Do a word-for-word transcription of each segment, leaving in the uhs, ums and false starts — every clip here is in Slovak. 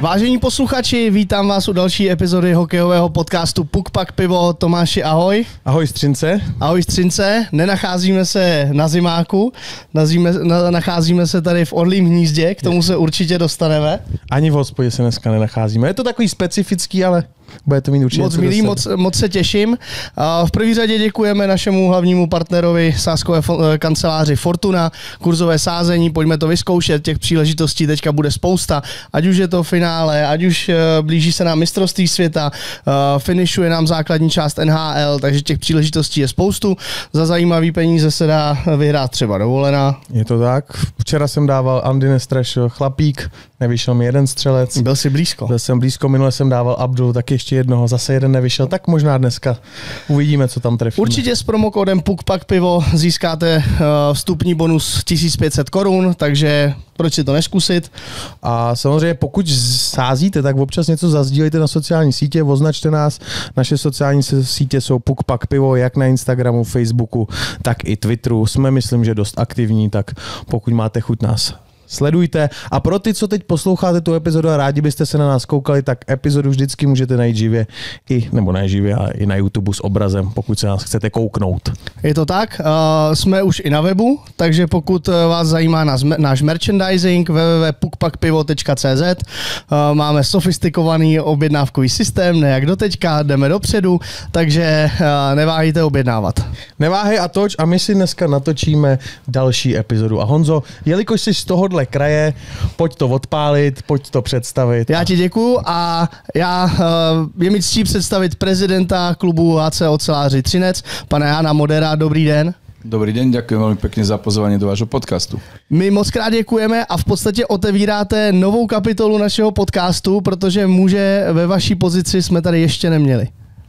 Vážení posluchači, vítám vás u další epizody hokejového podcastu Puk Pak Pivo. Tomáši, ahoj. Ahoj Střince. Ahoj Střince. Nenacházíme se na zimáku, nazíme, na, nacházíme se tady v Orlím hnízdě, k tomu se určitě dostaneme. Ani v hospodě se dneska nenacházíme. Je to takový specifický, ale bude to mít určitě. Moc milý, moc, moc se těším. V první řadě děkujeme našemu hlavnímu partnerovi sázkové kanceláři Fortuna, kurzové sázení, pojďme to vyzkoušet, těch příležitostí teďka bude spousta, ať už je to finále, ať už blíží se nám mistrovství světa, finišuje nám základní část N H L, takže těch příležitostí je spoustu. Za zajímavý peníze se dá vyhrát třeba dovolená. Je to tak. Včera jsem dával Andy Nestraš chlapík, nevyšel mi jeden střelec. Byl jsi blízko. Byl jsem blízko, minule jsem dával Abdul, tak ještě jednoho, zase jeden nevyšel, tak možná dneska uvidíme, co tam trefíme. Určitě s promokódem Puk Pak Pivo získáte vstupní bonus tisíc pět set korun, takže proč si to neskusit? A samozřejmě pokud sázíte, tak občas něco zazdílejte na sociální sítě, označte nás, naše sociální sítě jsou Puk Pak Pivo, jak na Instagramu, Facebooku, tak i Twitteru, jsme myslím, že dost aktivní, tak pokud máte chuť nás sledujte. A pro ty, co teď posloucháte tu epizodu a rádi byste se na nás koukali, tak epizodu vždycky můžete najít živě, i, nebo ne živě, ale i na YouTube s obrazem, pokud se nás chcete kouknout. Je to tak, uh, jsme už i na webu, takže pokud vás zajímá nás, náš merchandising, w w w tečka puk pak pivo tečka c z, uh, máme sofistikovaný objednávkový systém, ne jak doteďka, jdeme dopředu, takže uh, neváhejte objednávat. Neváhej a toč a my si dneska natočíme další epizodu. A Honzo, jelikož jsi z tohohle kraje, pojď to odpálit, pojď to představit. Já ti děkuju a já uh, je mi ctí představit prezidenta klubu H C Oceláři Třinec, pana Jána Modera. Dobrý den. Dobrý den, ďakujem veľmi pekne za pozvanie do vášho podcastu. My moc krát děkujeme a v podstatě otevíráte novou kapitolu našeho podcastu, protože muže ve vaší pozici jsme tady ještě neměli.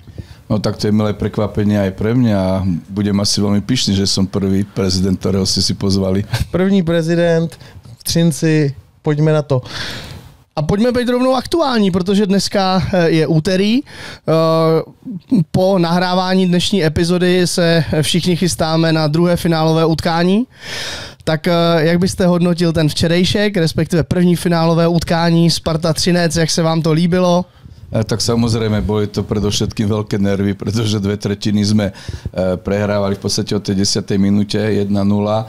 No tak to je milé prekvapenie aj pre mňa a budem asi veľmi pyšný, že som prvý prezident, ktorého ste si pozvali. První prezident v Třinci, pojďme na to. A pojďme být rovnou aktuální, protože dneska je úterý. Po nahrávání dnešní epizody se všichni chystáme na druhé finálové utkání. Tak jak byste hodnotil ten včerejšek, respektive první finálové utkání Sparta Třinec, jak se vám to líbilo? Tak samozrejme, boli to predovšetkým veľké nervy, pretože dve tretiny sme prehrávali v podstate od tej desiatej minúte jedna nula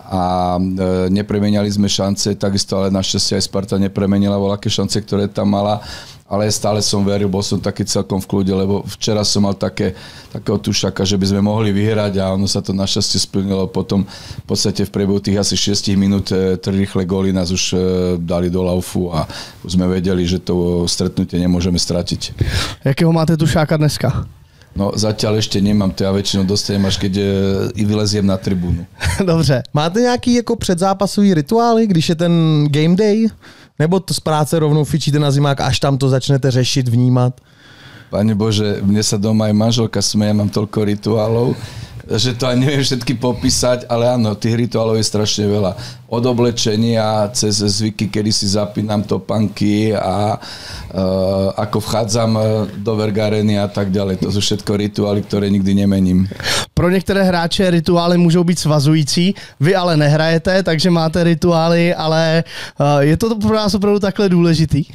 a nepremeniali sme šance, takisto ale našťastie aj Sparta nepremenila voľaké šance, ktoré tam mala, ale stále som veril, bol som taký celkom v kľude, lebo včera som mal také, takého tušaka, že by sme mohli vyhrať a ono sa to našťastie splnilo. Potom v podstate v priebehu tých asi šesť minút tri rýchle góly nás už dali do laufu a už sme vedeli, že to stretnutie nemôžeme stratiť. Jakého máte tušáka dneska? No zatiaľ ešte nemám, to ja väčšinou dostanem, až keď i vyleziem na tribúnu. Dobře. Máte nějaký jako předzápasový rituály, když je ten game day? Nebo to z práce rovnou fičíte na zimák, až tam to začnete řešit, vnímat? Pane Bože, mne sa doma aj manželka smeje, mám toľko rituálov, že to ani neviem všetky popísať, ale áno, tých rituálov je strašne veľa. Od oblečenia cez zvyky, kedy si zapínam topánky a uh, ako vchádzam do vergareny a tak ďalej. To sú všetko rituály, ktoré nikdy nemením. Pro některé hráče rituály můžou být svazující, vy ale nehrajete, takže máte rituály, ale uh, je to pro vás opravdu takhle důležitý?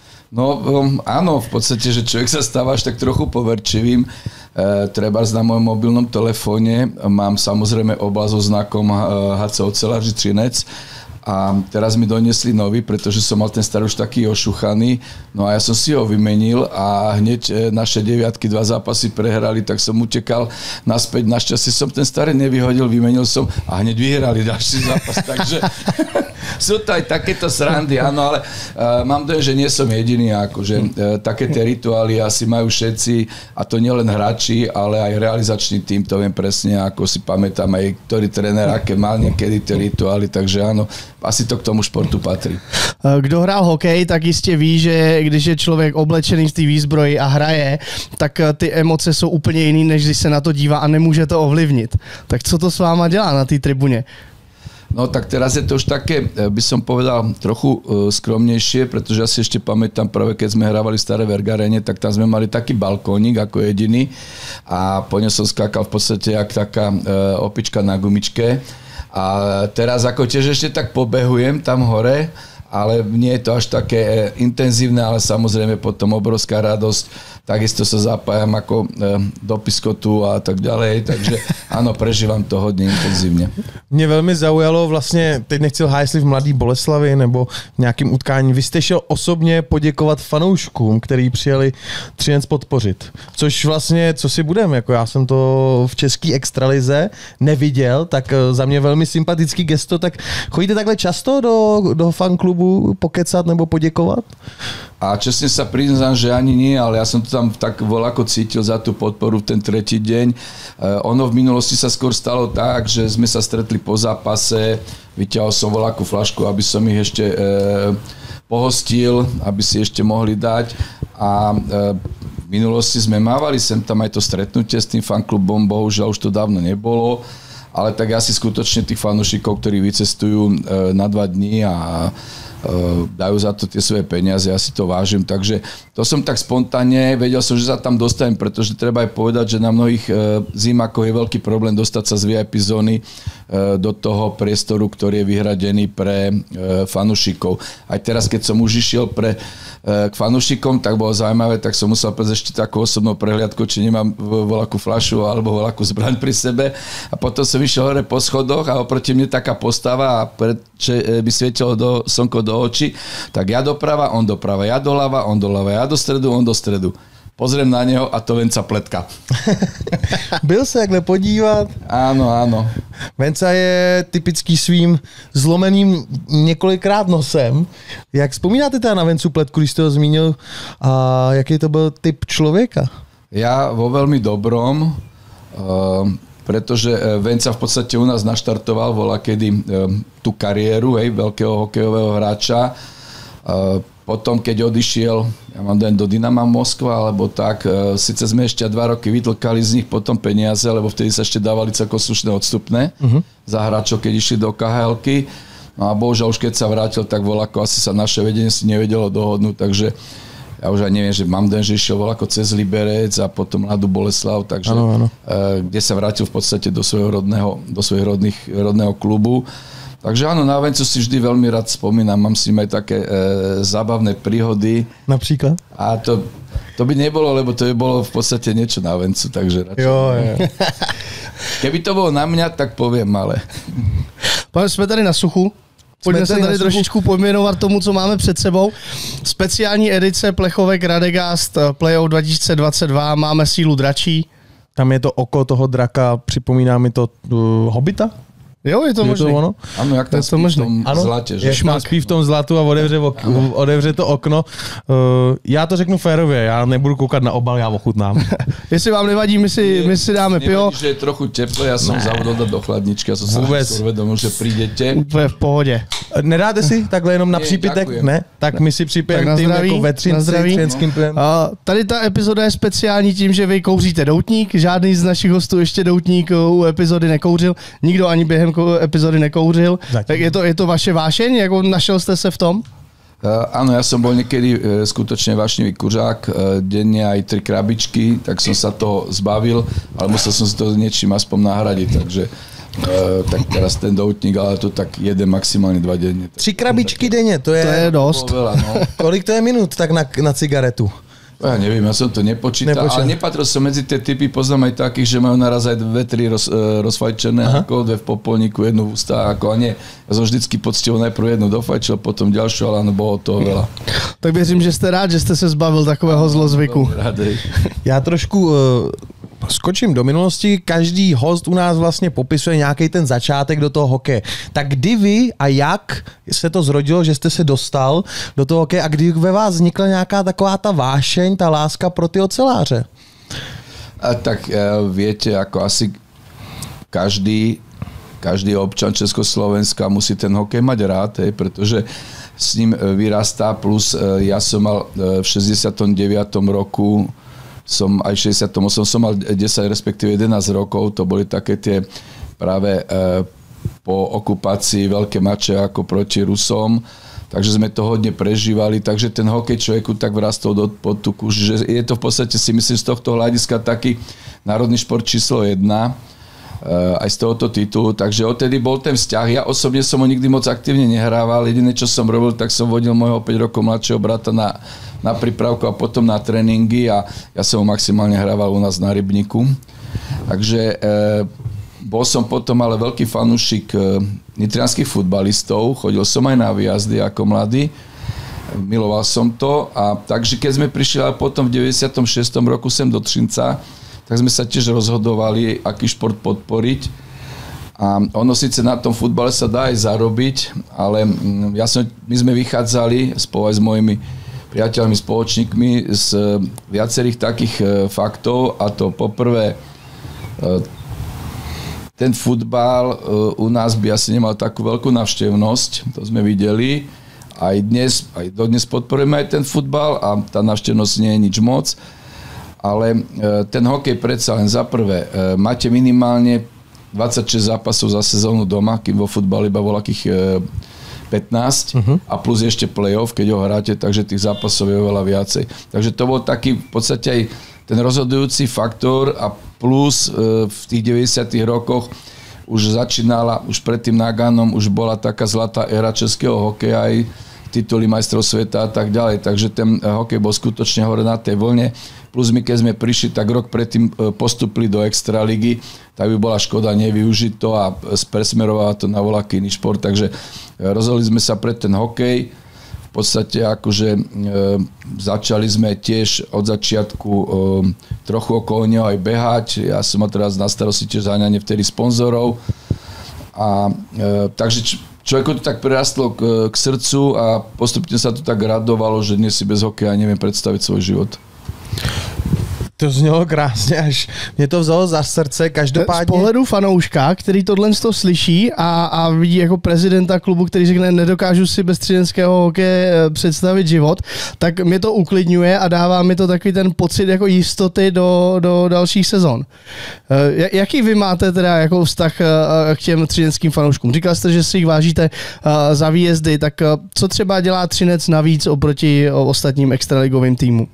No um, áno, v podstate, že človek sa stáva až tak trochu poverčivým. E, trebárs na mojom mobilnom telefóne mám samozrejme oblasť so znakom H C Oceláři Třinec a teraz mi doniesli nový, pretože som mal ten starý už taký ošuchaný, no a ja som si ho vymenil a hneď naše deviatky dva zápasy prehrali, tak som utekal naspäť. Našťastie som ten starý nevyhodil, vymenil som a hneď vyhrali ďalší zápas, takže sú to aj takéto srandy, áno, ale uh, mám dojem, že nie som jediný, akože uh, také tie rituály asi majú všetci a to nielen hráči, ale aj realizačný tým, to viem presne, ako si pamätám aj ktorý tréner, aké mal niekedy tie rituály, takže áno, asi to k tomu športu patří. Kdo hrál hokej, tak jistě ví, že když je člověk oblečený z té výzbroji a hraje, tak ty emoce jsou úplně jiný, než když se na to dívá a nemůže to ovlivnit. Tak co to s váma dělá na té tribuně? No tak teraz je to už také, by som povedal, trochu skromnejšie, pretože ja si ešte pamätám práve, keď sme hrávali v Staré Vergarene, tak tam sme mali taký balkónik ako jediný a po ňom som skákal v podstate jak taká opička na gumičke. A teraz ako tiež ešte tak pobehujem tam hore ale nie je to až také intenzívne, ale samozrejme potom obrovská radosť. Takisto sa zapájam ako do piskotu a tak ďalej, takže áno, prežívam to hodně intenzívně. Mě velmi zaujalo vlastně, teď nechci lhát, jestli v Mladý Boleslavi nebo v nějakém utkání, vy jste šel osobně poděkovat fanouškům, který přijeli Třinec podpořit. Což vlastně, co si budem, jako já jsem to v české extralize neviděl, tak za mě velmi sympatický gesto, tak chodíte takhle často do, do fanklubu pokecat nebo poděkovat? A čestne sa priznám, že ani nie, ale ja som to tam tak voľako cítil za tú podporu v ten tretí deň. E, ono v minulosti sa skôr stalo tak, že sme sa stretli po zápase, vyťahol som voľakú flašku, aby som ich ešte e, pohostil, aby si ešte mohli dať. A e, v minulosti sme mávali sem tam aj to stretnutie s tým fanklubom, bohužiaľ už to dávno nebolo, ale tak asi skutočne tých fanúšikov, ktorí vycestujú e, na dva dní a dajú za to tie svoje peniaze, ja si to vážim, takže to som tak spontánne, vedel som, že sa tam dostanem, pretože treba aj povedať, že na mnohých zimákoch je veľký problém dostať sa z vé í pé zóny do toho priestoru, ktorý je vyhradený pre fanúšikov. Aj teraz, keď som už išiel pre k fanúšikom, tak bolo zaujímavé, tak som musel prejsť ešte takú osobnú prehliadku, či nemám voľakú fľašu alebo voľakú zbraň pri sebe. A potom som išiel hore po schodoch a oproti mne taká postava a pretože by svietilo do, slnko do očí, tak ja doprava, on doprava, ja doľava, on doľava, ja do stredu, on do stredu. Pozriem na něho a to Venca pletka. Byl se takhle podívat? Áno, áno. Venca je typický svým zlomeným několikrát nosem. Jak vzpomínáte teda na Vencu pletku, když jste ho zmínil? A jaký to byl typ člověka? Ja vo veľmi dobrom, pretože Venca v podstate u nás naštartoval voľakedy tú kariéru, hej, veľkého hokejového hráča. Potom, keď odišiel, ja mám dojem do Dynama Moskva, alebo tak, e, síce sme ešte dva roky vytlkali z nich potom peniaze, lebo vtedy sa ešte dávali celkom slušné odstupné uh-huh. za hráčov, keď išli do ká há elky. No a bohužiaľ už keď sa vrátil, tak voľako asi sa naše vedenie si nevedelo dohodnúť, takže ja už aj neviem, že mám dojem, že išiel voľako cez Liberec a potom Mladú Boleslav, takže ano, ano. E, kde sa vrátil v podstate do svojho rodného, do svojich rodných, rodného klubu. Takže áno, na Vencu si vždy veľmi rád spomínam, mám s ním aj také e, zábavné príhody. Napríklad? A to, to by nebolo, lebo to by bolo v podstate niečo na Vencu, takže radšej. Jo, jo. Keby to bolo na mňa, tak poviem, ale... Pane, jsme tady na suchu. Pojďme se tady trošičku pojmenovat tomu, co máme před sebou. Speciální edice Plechovek Radegast Playoff dva tisíce dvacet dva, máme sílu dračí. Tam je to oko toho draka, připomíná mi to uh, Hobita? Jo, je to možné. Ano, ano, jak tam spí v tom ano, zlatě. Že? Šmak spí v tom zlatu a otevře, ok, otevře to okno. Uh, já to řeknu férově, já nebudu koukat na obal, já ochutnám. Jestli vám nevadí, my si, my si dáme pivo. Nevadí, že je trochu teplé, já jsem zavodil do chladničky, já jsem se uvědomil, že přijdete. Úplně v pohodě. Nedáte si takhle jenom na ne, přípitek? Děkujem. Ne? Tak my si připijeme tím jako ve třinským pivem. Tady ta epizoda je speciální tím, že vy kouříte doutník. Žádný z našich hostů ještě doutník u epizody nekouřil. Nikdo ani během epizody nekouřil. Zatím. Tak je to, je to vaše vášeň? Jako našel jste se v tom? Áno, ja som bol niekedy skutočne vášnivý kuřák, denne aj tri krabičky, tak som sa toho zbavil, ale musel som si to niečím aspoň nahradiť, takže tak teraz ten doutník, ale to tak jeden, maximálne dva denne. Tři krabičky denne, to je, to je dost. Veľa, no. Kolik to je minút tak na, na cigaretu? Ja neviem, ja som to nepočítal, Nepočítal. ale nepatril som medzi tie typy, poznám aj takých, že majú naraz aj dve, tri roz, rozfajčené, Aha. ako dve v popolníku, jednu v ústách, ako a nie. Ja som vždycky poctivo najprv jednu dofajčil, potom ďalšiu, ale bolo toho veľa. Tak věřím, že jste rád, že jste se zbavil takového zlozvyku. Já trošku uh, skočím do minulosti. Každý host u nás vlastně popisuje nějaký ten začátek do toho hokeje. Tak kdy vy a jak se to zrodilo, že jste se dostal do toho hokeje a kdy ve vás vznikla nějaká taková ta vášeň, ta láska pro ty oceláře? A tak viete, ako asi každý, každý občan Československa musí ten hokej mať rád, hej, pretože s ním vyrastá, plus ja som mal v šesťdesiatom deviatom roku som aj v šesťdesiatom ôsmom som mal desať, respektíve jedenásť rokov, to boli také tie práve po okupácii veľké mače ako proti Rusom, takže sme to hodne prežívali, takže ten hokej človeku tak vrastol do, pod tú kúž, že je to v podstate si myslím z tohto hľadiska taký národný šport číslo jedna. aj z tohoto titulu, takže odtedy bol ten vzťah. Ja osobne som ho nikdy moc aktívne nehrával, jediné, čo som robil, tak som vodil môjho päť rokov mladšieho brata na, na prípravku a potom na tréningy a ja som ho maximálne hrával u nás na Rybníku. Takže e, bol som potom ale veľký fanúšik e, nitrianskych futbalistov, chodil som aj na výjazdy ako mladý, miloval som to a takže keď sme prišli ale potom v deväťdesiatom šiestom roku sem do Třinca, tak sme sa tiež rozhodovali, aký šport podporiť. A ono síce na tom futbale sa dá aj zarobiť, ale ja som, my sme vychádzali spolu aj s mojimi priateľmi, spoločníkmi z viacerých takých faktov, a to poprvé, ten futbal u nás by asi nemal takú veľkú navštevnosť, to sme videli. Aj dnes, aj dodnes podporujeme aj ten futbal a tá navštevnosť nie je nič moc. Ale ten hokej predsa len za prvé, máte minimálne dvadsaťšesť zápasov za sezónu doma, kým vo futbale iba bolo akých pätnásť uh-huh. a plus ešte play-off, keď ho hráte, takže tých zápasov je oveľa viacej. Takže to bol taký v podstate aj ten rozhodujúci faktor a plus v tých deväťdesiatych rokoch už začínala, už pred tým Naganom už bola taká zlatá éra českého hokeja aj tituly majstrov sveta a tak ďalej. Takže ten hokej bol skutočne hore na tej vlne. Plus my, keď sme prišli, tak rok predtým postupili do extraligy, tak by bola škoda nevyužiť to a presmerovať to na voľaký iný šport. Takže rozhodli sme sa pre ten hokej. V podstate akože e, začali sme tiež od začiatku e, trochu okolo neho aj behať. Ja som mal teraz na starosti tiež zaňanie vtedy sponzorov. A e, takže č- človeku to tak prerastlo k, k srdcu a postupne sa to tak radovalo, že dnes si bez hokeja neviem predstaviť svoj život. To znělo krásně, až mě to vzalo za srdce, každopádně. Z pohledu fanouška, který tohle to slyší a, a vidí jako prezidenta klubu, který řekne, nedokážu si bez třineckého hokeje představit život, tak mě to uklidňuje a dává mi to takový ten pocit jako jistoty do, do dalších sezon. Jaký vy máte teda jako vztah k těm třineckým fanouškům? Říkal jste, že si jich vážíte za výjezdy, tak co třeba dělá Třinec navíc oproti ostatním extraligovým týmům?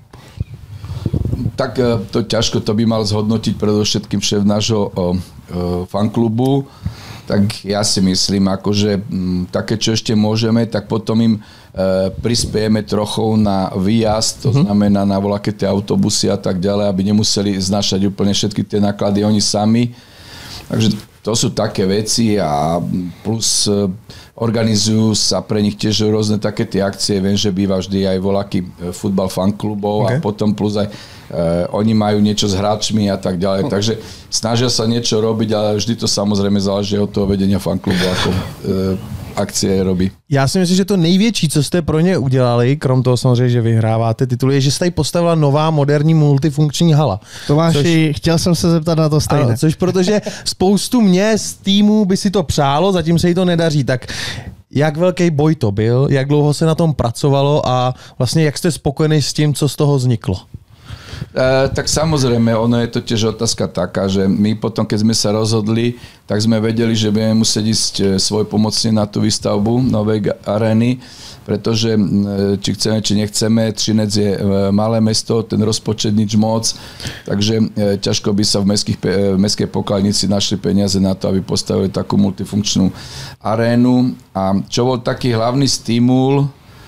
Tak to ťažko, to by mal zhodnotiť predovšetkým šéf nášho fanklubu. Tak ja si myslím, akože m, také, čo ešte môžeme, tak potom im e, prispiejeme trochu na výjazd, to znamená na voľaké tie autobusy a tak ďalej, aby nemuseli znašať úplne všetky tie náklady oni sami. Takže to sú také veci a plus e, organizujú sa pre nich tiež rôzne také tie akcie. Viem, že býva vždy aj voľaký futbal fanklubov okay. a potom plus aj Uh, oni majú niečo s hráčmi a tak ďalej, takže snažia sa niečo robiť, ale vždy to samozrejme záleží od toho vedenia fanklubu, ako uh, akcie robí. Já si myslím, že to největší, co jste pro ně udělali, krom toho samozřejmě, že vyhráváte tituly, je, že jste tady postavila nová moderní multifunkční hala. Tomáši, což... chtěl jsem se zeptat na to stejné. Ano, což protože spoustu měst, týmů by si to přálo, zatím se jí to nedaří, tak jak velký boj to byl, jak dlouho se na tom pracovalo a vlastně jak jste spokojený s tím, co z toho vzniklo? E, tak samozrejme, ono je to tiež otázka taká, že my potom, keď sme sa rozhodli, tak sme vedeli, že budeme musieť ísť svoj pomocne na tú výstavbu novej arény, pretože či chceme, či nechceme, Třinec je malé mesto, ten rozpočet nič moc, takže ťažko by sa v, mestských, v mestskej pokladnici našli peniaze na to, aby postavili takú multifunkčnú arénu. A čo bol taký hlavný stimul,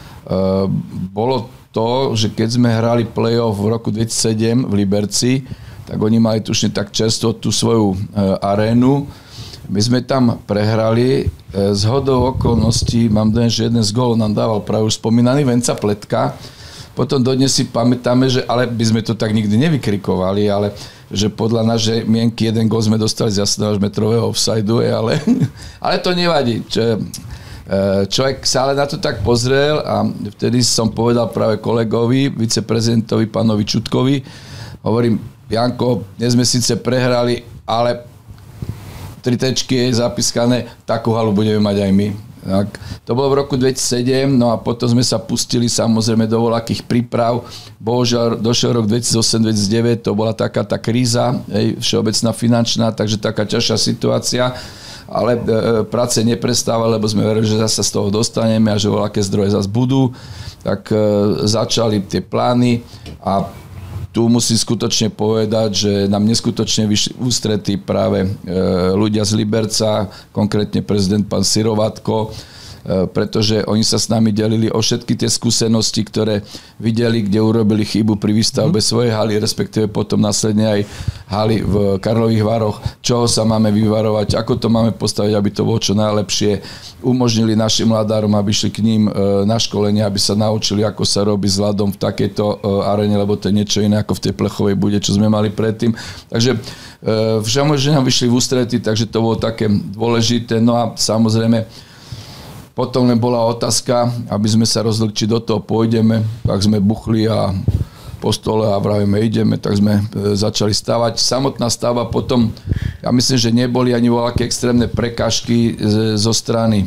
bolo to, že keď sme hrali play-off v roku dvetisícsedem v Liberci, tak oni mali tušne tak často tú svoju e, arénu. My sme tam prehrali. E, z hodou okolností, mám dojem, že jeden z gólov nám dával práve už spomínaný Venca Pletka. Potom dodnes si pamätáme, že ale by sme to tak nikdy nevykrikovali, ale že podľa našej mienky jeden gól sme dostali z jasného metrového offsideu, ale, ale to nevadí. Čo, Človek sa ale na to tak pozrel a vtedy som povedal práve kolegovi, viceprezidentovi, pánovi Čutkovi, hovorím, Janko, dnes sme síce prehrali, ale tri tečky je zapískané, takú halu budeme mať aj my. Tak, to bolo v roku dvetisícsedem, no a potom sme sa pustili samozrejme do voľakých príprav. Bohužiaľ došiel rok dvetisícosem dvetisícdeväť, to bola taká tá kríza, hej, všeobecná finančná, takže taká ťažšia situácia. Ale e, práce neprestávali, lebo sme verili, že zase z toho dostaneme a že voľaké zdroje zase budú. Tak e, začali tie plány a tu musím skutočne povedať, že nám neskutočne vyšli ústretí práve ľudia z Liberca, konkrétne prezident pán Sirovatko, pretože oni sa s nami delili o všetky tie skúsenosti, ktoré videli, kde urobili chybu pri výstavbe svojej haly, respektíve potom následne aj haly v Karlových Varoch, čoho sa máme vyvarovať, ako to máme postaviť, aby to bolo čo najlepšie. Umožnili našim mladárom, aby šli k ním na školenie, aby sa naučili, ako sa robí s ľadom v takejto arene, lebo to je niečo iné ako v tej plechovej bude, čo sme mali predtým. Takže však že nám vyšli v ústrety, takže to bolo také dôležité. No a samozrejme potom bola otázka, aby sme sa rozhodli, či do toho pôjdeme, tak sme buchli a po stole a vravíme, ideme, tak sme začali stavať. Samotná stavba potom, ja myslím, že neboli ani voľaké extrémne prekážky zo strany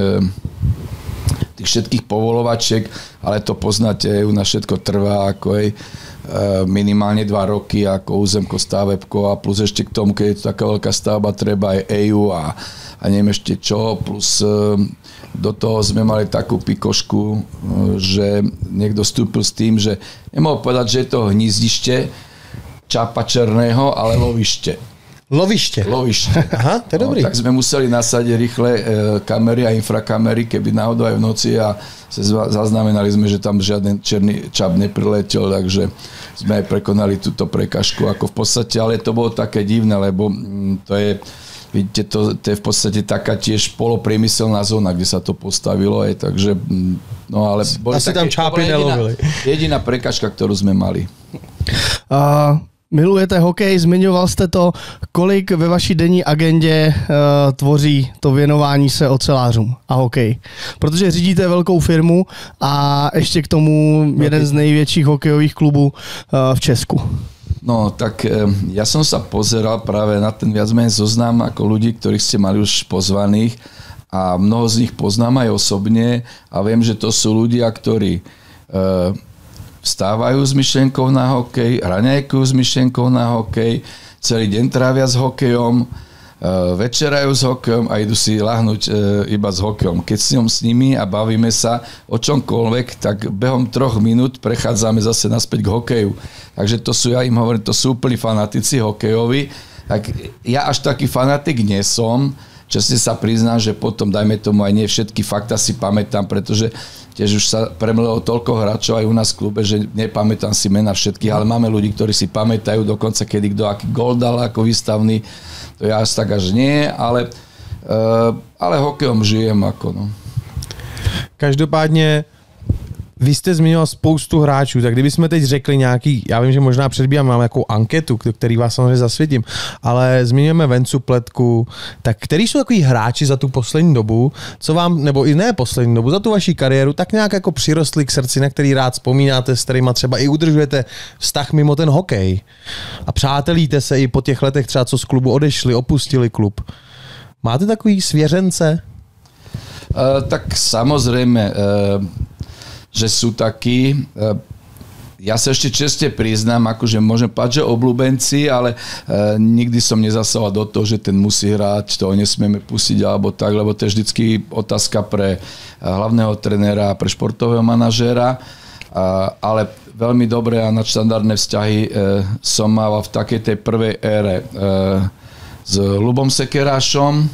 tých všetkých povolovačiek, ale to poznáte, u nás všetko trvá ako aj minimálne dva roky ako územko, stavebko a plus ešte k tomu, keď je to taká veľká stavba, treba aj é ú a, a neviem ešte čo, plus do toho sme mali takú pikošku, že niekto vstúpil s tým, že nemohol povedať, že je to hnízdište čapa černého, ale lovište. Lovište. Lovište. Aha, to je dobrý. No, tak sme museli nasadiť rýchle kamery a infrakamery, keby náhodou aj v noci a zaznamenali sme, že tam žiaden černý čap nepriletel, takže sme aj prekonali túto prekažku ako v podstate, ale to bolo také divné, lebo to je vidíte, to, to je v podstate taká tiež polopriemyselná zóna, kde sa to postavilo, aj, takže, no ale... Boli asi také, tam čápy nelovili. Jediná, jediná prekažka, ktorú sme mali. Uh, milujete hokej, zmiňoval jste to, kolik ve vaší denní agendě uh, tvoří to věnování se ocelářům a hokej? Protože řídíte velkou firmu a ještě k tomu jeden z největších hokejových klubů uh, v Česku. No, tak ja som sa pozeral práve na ten viac menej zoznam ako ľudí, ktorých ste mali už pozvaných a mnoho z nich poznám aj osobne a viem, že to sú ľudia, ktorí e, vstávajú s myšlienkou na hokej, raňajkujú s myšlienkou na hokej, celý deň trávia s hokejom, e, večerajú s hokejom a idú si lahnúť e, iba s hokejom. Keď si s nimi a bavíme sa o čomkoľvek, tak behom troch minút prechádzame zase naspäť k hokeju. Takže to sú, ja im hovorím, to sú úplní fanatici hokejovi. Tak ja až taký fanatik nie som. Časne sa priznám, že potom, dajme tomu, aj nie všetky fakta si pamätám, pretože tiež už sa premlelo toľko hráčov aj u nás v klube, že nepamätám si mena všetkých, ale máme ľudí, ktorí si pamätajú dokonca, kedy kto aký gól dal ako výstavný. To ja až tak až nie, ale, ale hokejom žijem ako no. Každopádně vy jste zmiňoval spoustu hráčů, tak kdybychom teď řekli nějaký, já vím, že možná předbíhám, mám nějakou anketu, který vás samozřejmě zasvětím, ale zmiňujeme Vencu Pletku, tak který jsou takový hráči za tu poslední dobu, co vám, nebo i ne poslední dobu, za tu vaši kariéru, tak nějak jako přirostli k srdci, na který rád vzpomínáte, s kterýma třeba i udržujete vztah mimo ten hokej a přátelíte se i po těch letech třeba, co z klubu odešli, opustili klub. Máte takový svěřence? Uh, tak samozrejme, uh, že sú takí. Ja sa ešte česte priznám, akože môžem povedať, že obľúbenci, ale e, nikdy som nezasahoval do toho, že ten musí hrať, toho nesmieme pustiť alebo tak, lebo to je vždycky otázka pre hlavného trenéra, pre športového manažéra, a, ale veľmi dobré a nadštandardné vzťahy e, som mal v takej tej prvej ére e, s Ľubom Sekerášom. E,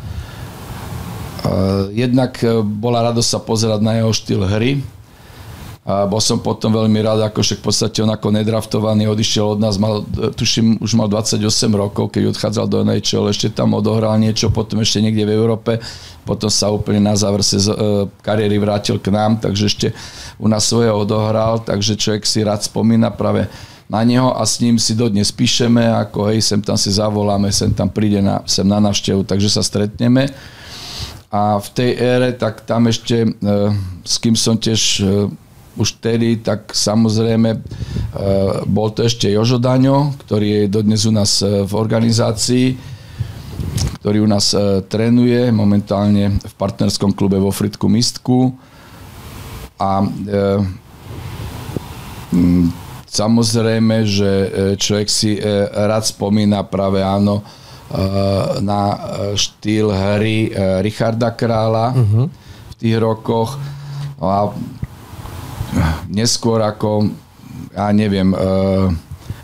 jednak bola radosť sa pozerať na jeho štýl hry. A bol som potom veľmi rád, ako však v podstate on ako nedraftovaný odišiel od nás, mal, tuším, už mal dvadsaťosem rokov, keď odchádzal do en há el, ešte tam odohral niečo, potom ešte niekde v Európe, potom sa úplne na záver kariéry vrátil k nám, takže ešte u nás svoje odohral, takže človek si rád spomína práve na neho a s ním si dodnes píšeme, ako hej, sem tam si zavoláme, sem tam príde na, sem na návštevu, takže sa stretneme. A v tej ére, tak tam ešte, s kým som tiež už tedy, tak samozrejme bol to ešte Jožo Daňo, ktorý je dodnes u nás v organizácii, ktorý u nás trénuje momentálne v partnerskom klube vo Frýdku Mistku. A e, samozrejme, že človek si rád spomína práve áno na štýl hry Richarda Krála uh-huh. v tých rokoch. A neskôr ako, ja neviem,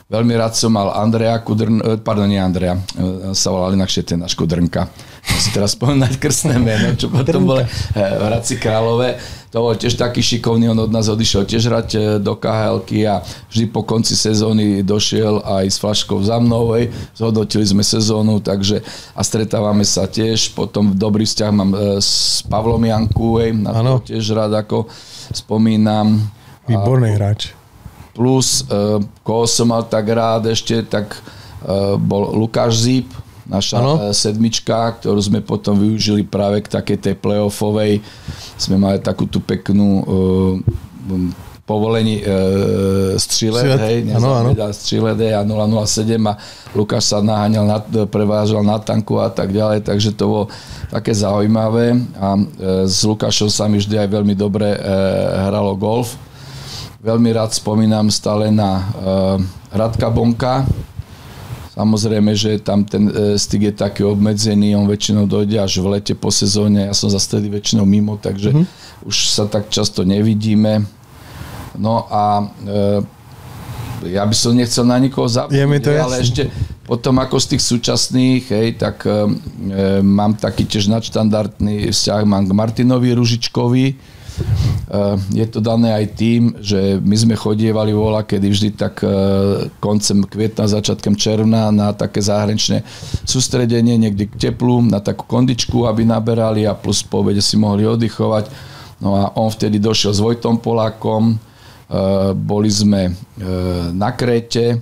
Veľmi rád som mal Andreja Kudrn, pardon, nie Andreja, sa volal inakšie ten náš Kudrnka. Musím teraz spomínať krstné meno, čo potom boli v Hradci Králové. To bol tiež taký šikovný, on od nás odišiel tiež hrať do ká há elky a vždy po konci sezóny došiel aj s flaškou za mnou, hej. Zhodnotili sme sezónu, takže a stretávame sa tiež. Potom dobrý vzťah mám s Pavlom Janku, hej, na to tiež rád ako spomínam. Výborný hráč. Plus, uh, koho som mal tak rád ešte, tak uh, bol Lukáš Zíp, naša ano. sedmička, ktorú sme potom využili práve k takej tej playoffovej. Sme mali takú tú peknú uh, povolení uh, střílet, hej, nezabedal střílet a nula nula sedem a Lukáš sa naháňal, na, prevážal na tanku a tak ďalej, takže to bolo také zaujímavé a uh, s Lukášom sa mi vždy aj veľmi dobre uh, hralo golf. Veľmi rád spomínam stále na uh, Radka Bonka. Samozrejme, že tam ten uh, styk je taký obmedzený, on väčšinou dojde až v lete po sezóne, ja som zase tedy väčšinou mimo, takže mm-hmm. už sa tak často nevidíme. No a uh, ja by som nechcel na nikoho zabudnúť, ale ešte potom ako z tých súčasných, hej, tak uh, mám taký tiež nadštandardný vzťah, mám k Martinovi Ružičkovi. Je to dané aj tým, že my sme chodievali voľa, kedy vždy tak koncem kvietna, začiatkom června na také zahraničné sústredenie, niekde k teplu, na takú kondičku, aby naberali a plus po obede si mohli oddychovať. No a on vtedy došiel s Vojtom Polákom, boli sme na Kréte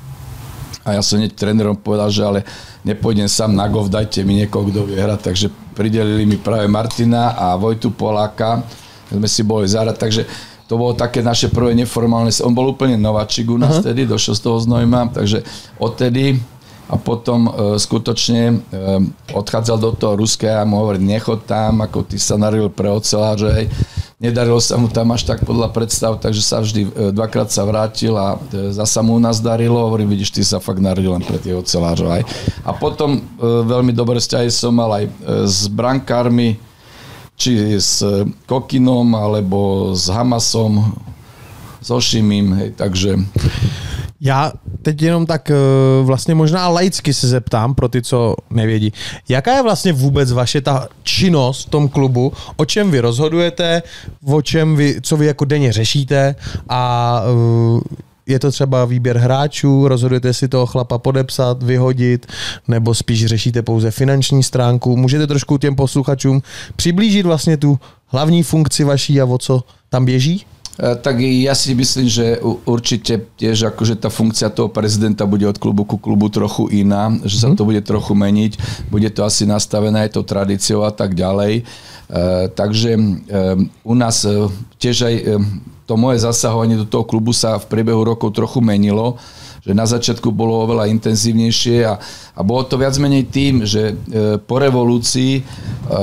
a ja som hneď trénerom povedal, že ale nepôjdem sám na golf, dajte mi niekoho, kto vie hrať, takže pridelili mi práve Martina a Vojtu Poláka, sme si boli zahrať, takže to bolo také naše prvé neformálne, on bol úplne nováčik u nás vtedy, došiel z toho Znojma, takže odtedy a potom e, skutočne e, odchádzal do toho Ruska a mu hovoril, nechod tam, ako ty sa narodil pre oceláře, hej. Nedarilo sa mu tam až tak podľa predstav, takže sa vždy e, dvakrát sa vrátil a e, zasa mu u nás darilo, hovorí, vidíš, ty sa fakt narodil len pre tie oceláře, hej. A potom e, veľmi dobré vzťahy som mal aj e, s brankármi, či s Kokinom, alebo s Hamasom, s Ošimím, hej, takže... Já teď jenom tak vlastně možná laicky se zeptám pro ty, co nevědí. Jaká je vlastně vůbec vaše ta činnost v tom klubu? O čem vy rozhodujete? O čem vy, co vy jako denně řešíte? A je to třeba výběr hráčů? Rozhodujete si toho chlapa podepsat, vyhodit? Nebo spíš řešíte pouze finanční stránku? Můžete trošku těm posluchačům přiblížit vlastně tu hlavní funkci vaší a o co tam běží? Tak ja si myslím, že určite tiež akože tá funkcia toho prezidenta bude od klubu ku klubu trochu iná, že sa to bude trochu meniť, bude to asi nastavené aj tou tradíciou a tak ďalej. Takže u nás tiež aj to moje zasahovanie do toho klubu sa v priebehu rokov trochu menilo, že na začiatku bolo oveľa intenzívnejšie a, a bolo to viac menej tým, že e, po revolúcii e,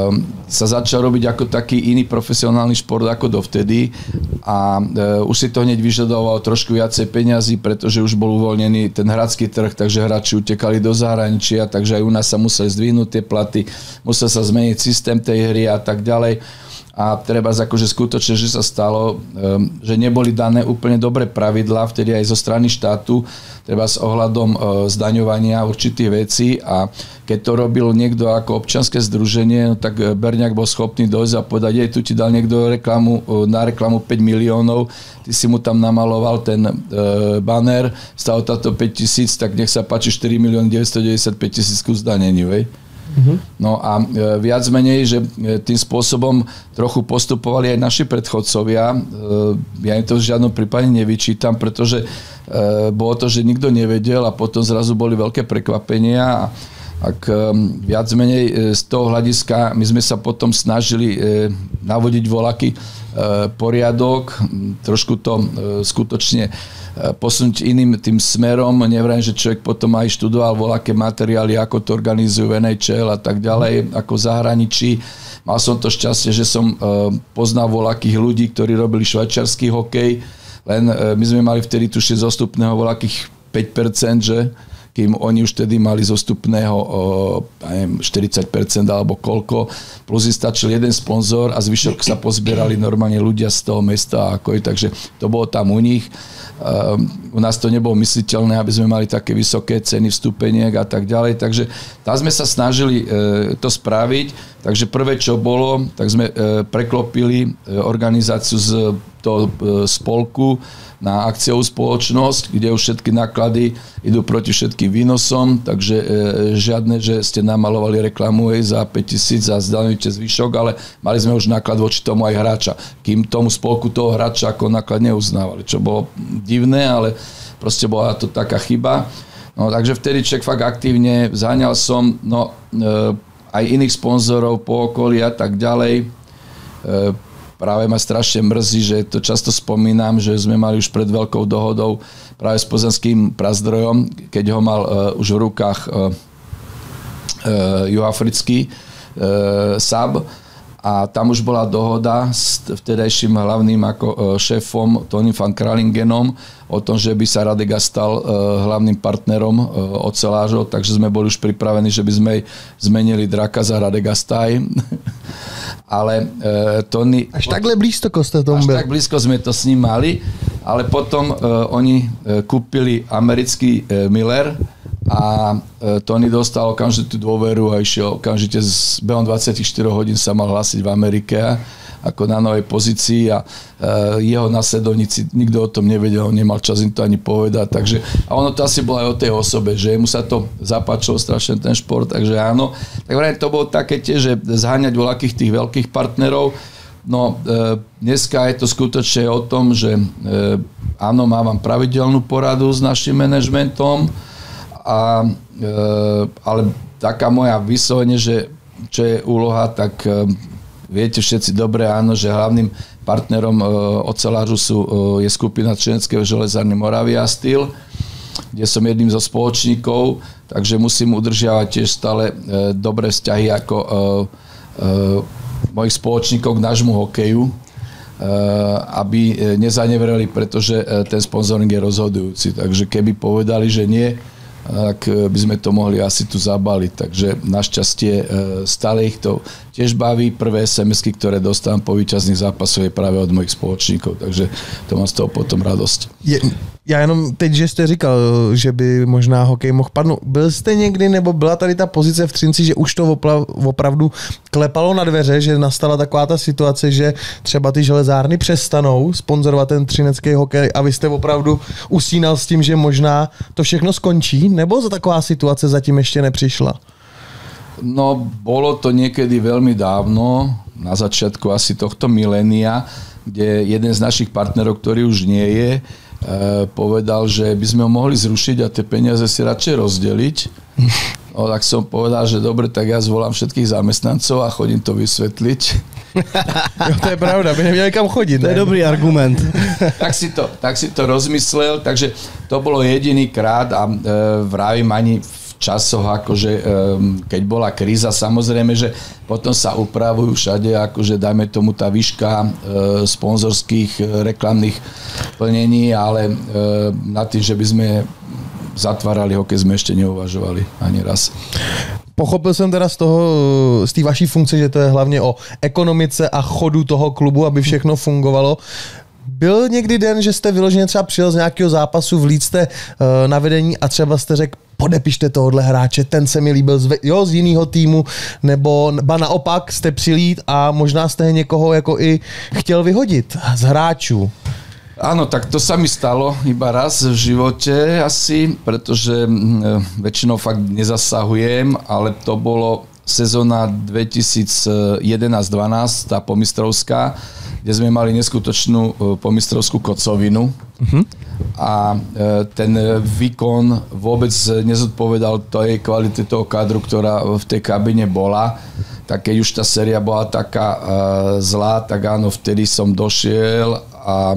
sa začal robiť ako taký iný profesionálny šport ako dovtedy a e, už si to hneď vyžadovalo trošku viacej peňazí, pretože už bol uvoľnený ten hradský trh, takže hráči utekali do zahraničia, takže aj u nás sa museli zdvihnúť tie platy, musel sa zmeniť systém tej hry a tak ďalej. A treba akože skutočne, že sa stalo, že neboli dané úplne dobré pravidlá, vtedy aj zo strany štátu, treba s ohľadom zdaňovania určitých vecí a keď to robil niekto ako občianske združenie, no tak Berňák bol schopný dojsť a povedať, jej, tu ti dal niekto reklamu, na reklamu päť miliónov, ty si mu tam namaloval ten e, banner, stalo táto päť tisíc, tak nech sa páči štyri milióny deväťstodeväťdesiatpäť tisíc ku zdaneniu, vej. No a viac menej, že tým spôsobom trochu postupovali aj naši predchodcovia. Ja im to v žiadnom prípade nevyčítam, pretože bolo to, že nikto nevedel a potom zrazu boli veľké prekvapenia a ak viac menej z toho hľadiska my sme sa potom snažili navodiť voľaký poriadok, trošku to skutočne posunúť iným tým smerom. Nevrajím, že človek potom aj študoval voľaké materiály, ako to organizujú v en há el a tak ďalej, ako v zahraničí. Mal som to šťastie, že som poznal voľakých ľudí, ktorí robili švajčiarsky hokej, len my sme mali vtedy tušiť zostupného voľakých päť percent, že kým oni už tedy mali zostupného neviem, štyridsať percent alebo koľko, plus im stačil jeden sponzor a zvyšok sa pozbierali normálne ľudia z toho mesta, ako je, takže to bolo tam u nich. Uh, u nás to nebolo mysliteľné, aby sme mali také vysoké ceny vstupeniek a tak ďalej, takže tam sme sa snažili uh, to spraviť, takže prvé čo bolo, tak sme uh, preklopili uh, organizáciu z toho uh, spolku na akciovú spoločnosť, kde už všetky náklady idú proti všetkým výnosom, takže e, žiadne, že ste namalovali reklamu aj za päťtisíc a zdanujete zvyšok, ale mali sme už náklad voči tomu aj hráča, kým tomu spolku toho hráča ako náklad neuznávali, čo bolo divné, ale proste bola to taká chyba. No, takže vtedy Čech fakt aktívne zháňal som no, e, aj iných sponzorov po okolí a tak ďalej. E, Práve ma strašne mrzí, že to často spomínam, že sme mali už pred veľkou dohodou práve s plzeňským Prazdrojom, keď ho mal uh, už v rukách uh, uh, juhoafrický uh, Sab. A tam už bola dohoda s vtedajším hlavným ako uh, šéfom Tonym van Kralingenom o tom, že by sa Radega stal uh, hlavným partnerom uh, ocelářov, takže sme boli už pripravení, že by sme zmenili Draka za Radegastaj. Ale uh, Tony... Až takhle blízko ste tomu Až byl. tak blízko sme to s ním mali, ale potom uh, oni uh, kúpili americký uh, Miller a uh, Tony dostal okamžite tú dôveru a išiel okamžite z behom dvadsaťštyri hodín sa mal hlásiť v Amerike ako na novej pozícii a uh, jeho nasledovníci, nikto o tom nevedel, on nemal čas im to ani povedať, takže a ono to asi bolo aj o tej osobe, že mu sa to zapáčilo strašne ten šport, takže áno. Tak vraj to bolo také tiež, že zháňať voľakých tých veľkých partnerov, no e, dneska je to skutočne o tom, že e, áno, mávam pravidelnú poradu s našim manažmentom, a, e, ale taká moja vyslovene, že čo je úloha, tak e, viete všetci dobre, áno, že hlavným partnerom e, ocelářu sú, e, je skupina Třineckého železárny Moravia Steel, kde som jedným zo spoločníkov, takže musím udržiavať tiež stále e, dobré vzťahy ako e, e, mojich spoločníkov k nášmu hokeju, e, aby nezanevreli, pretože e, ten sponzoring je rozhodujúci. Takže keby povedali, že nie, tak by sme to mohli asi tu zabaliť. Takže našťastie stále ich to tiež baví. Prvé es em esky, ktoré dostávam po víťazných zápasoch, je práve od mojich spoločníkov. Takže to mám z toho potom radosť. Je, já jenom teď, že jste říkal, že by možná hokej mohl padnout. Byl jste někdy, nebo byla tady ta pozice v Třinci, že už to opla, opravdu klepalo na dveře, že nastala taková ta situace, že třeba ty železárny přestanou sponzorovat ten třinecký hokej a vy jste opravdu usínal s tím, že možná to všechno skončí? Nebo za taková situace zatím ještě nepřišla? No, bolo to niekedy veľmi dávno, na začiatku asi tohto milénia, kde jeden z našich partnerov, ktorý už nie je, povedal, že by sme ho mohli zrušiť a tie peniaze si radšej rozdeliť. No, tak som povedal, že dobre, tak ja zvolám všetkých zamestnancov a chodím to vysvetliť. Jo, to je pravda, by neměli kam chodit. To je ne? dobrý argument. tak, si to, tak si to rozmyslel, takže to bolo jediný krát a e, vravím ani v časoch, akože e, keď bola kríza, samozrejme, že potom sa upravujú všade, akože dajme tomu tá výška e, sponzorských e, reklamných plnení, ale e, na tým, že by sme zatvárali hokej, sme ešte neuvažovali ani raz. Pochopil jsem teda z toho, z té vaší funkce, že to je hlavně o ekonomice a chodu toho klubu, aby všechno fungovalo. Byl někdy den, že jste vyloženě třeba přijel z nějakého zápasu, vlíc jste na vedení a třeba jste řekl, podepište tohohle hráče, ten se mi líbil z, jo, z jiného týmu, nebo ba naopak jste přilít a možná jste někoho jako i chtěl vyhodit z hráčů. Áno, tak to sa mi stalo iba raz v živote asi, pretože väčšinou fakt nezasahujem, ale to bolo sezóna dvetisícjedenásť dvanásť, tá pomistrovská, kde sme mali neskutočnú pomistrovskú kocovinu. Uh-huh. A ten výkon vôbec nezodpovedal tej kvalite toho kádru, ktorá v tej kabine bola. Tak keď už tá séria bola taká zlá, tak áno, vtedy som došiel a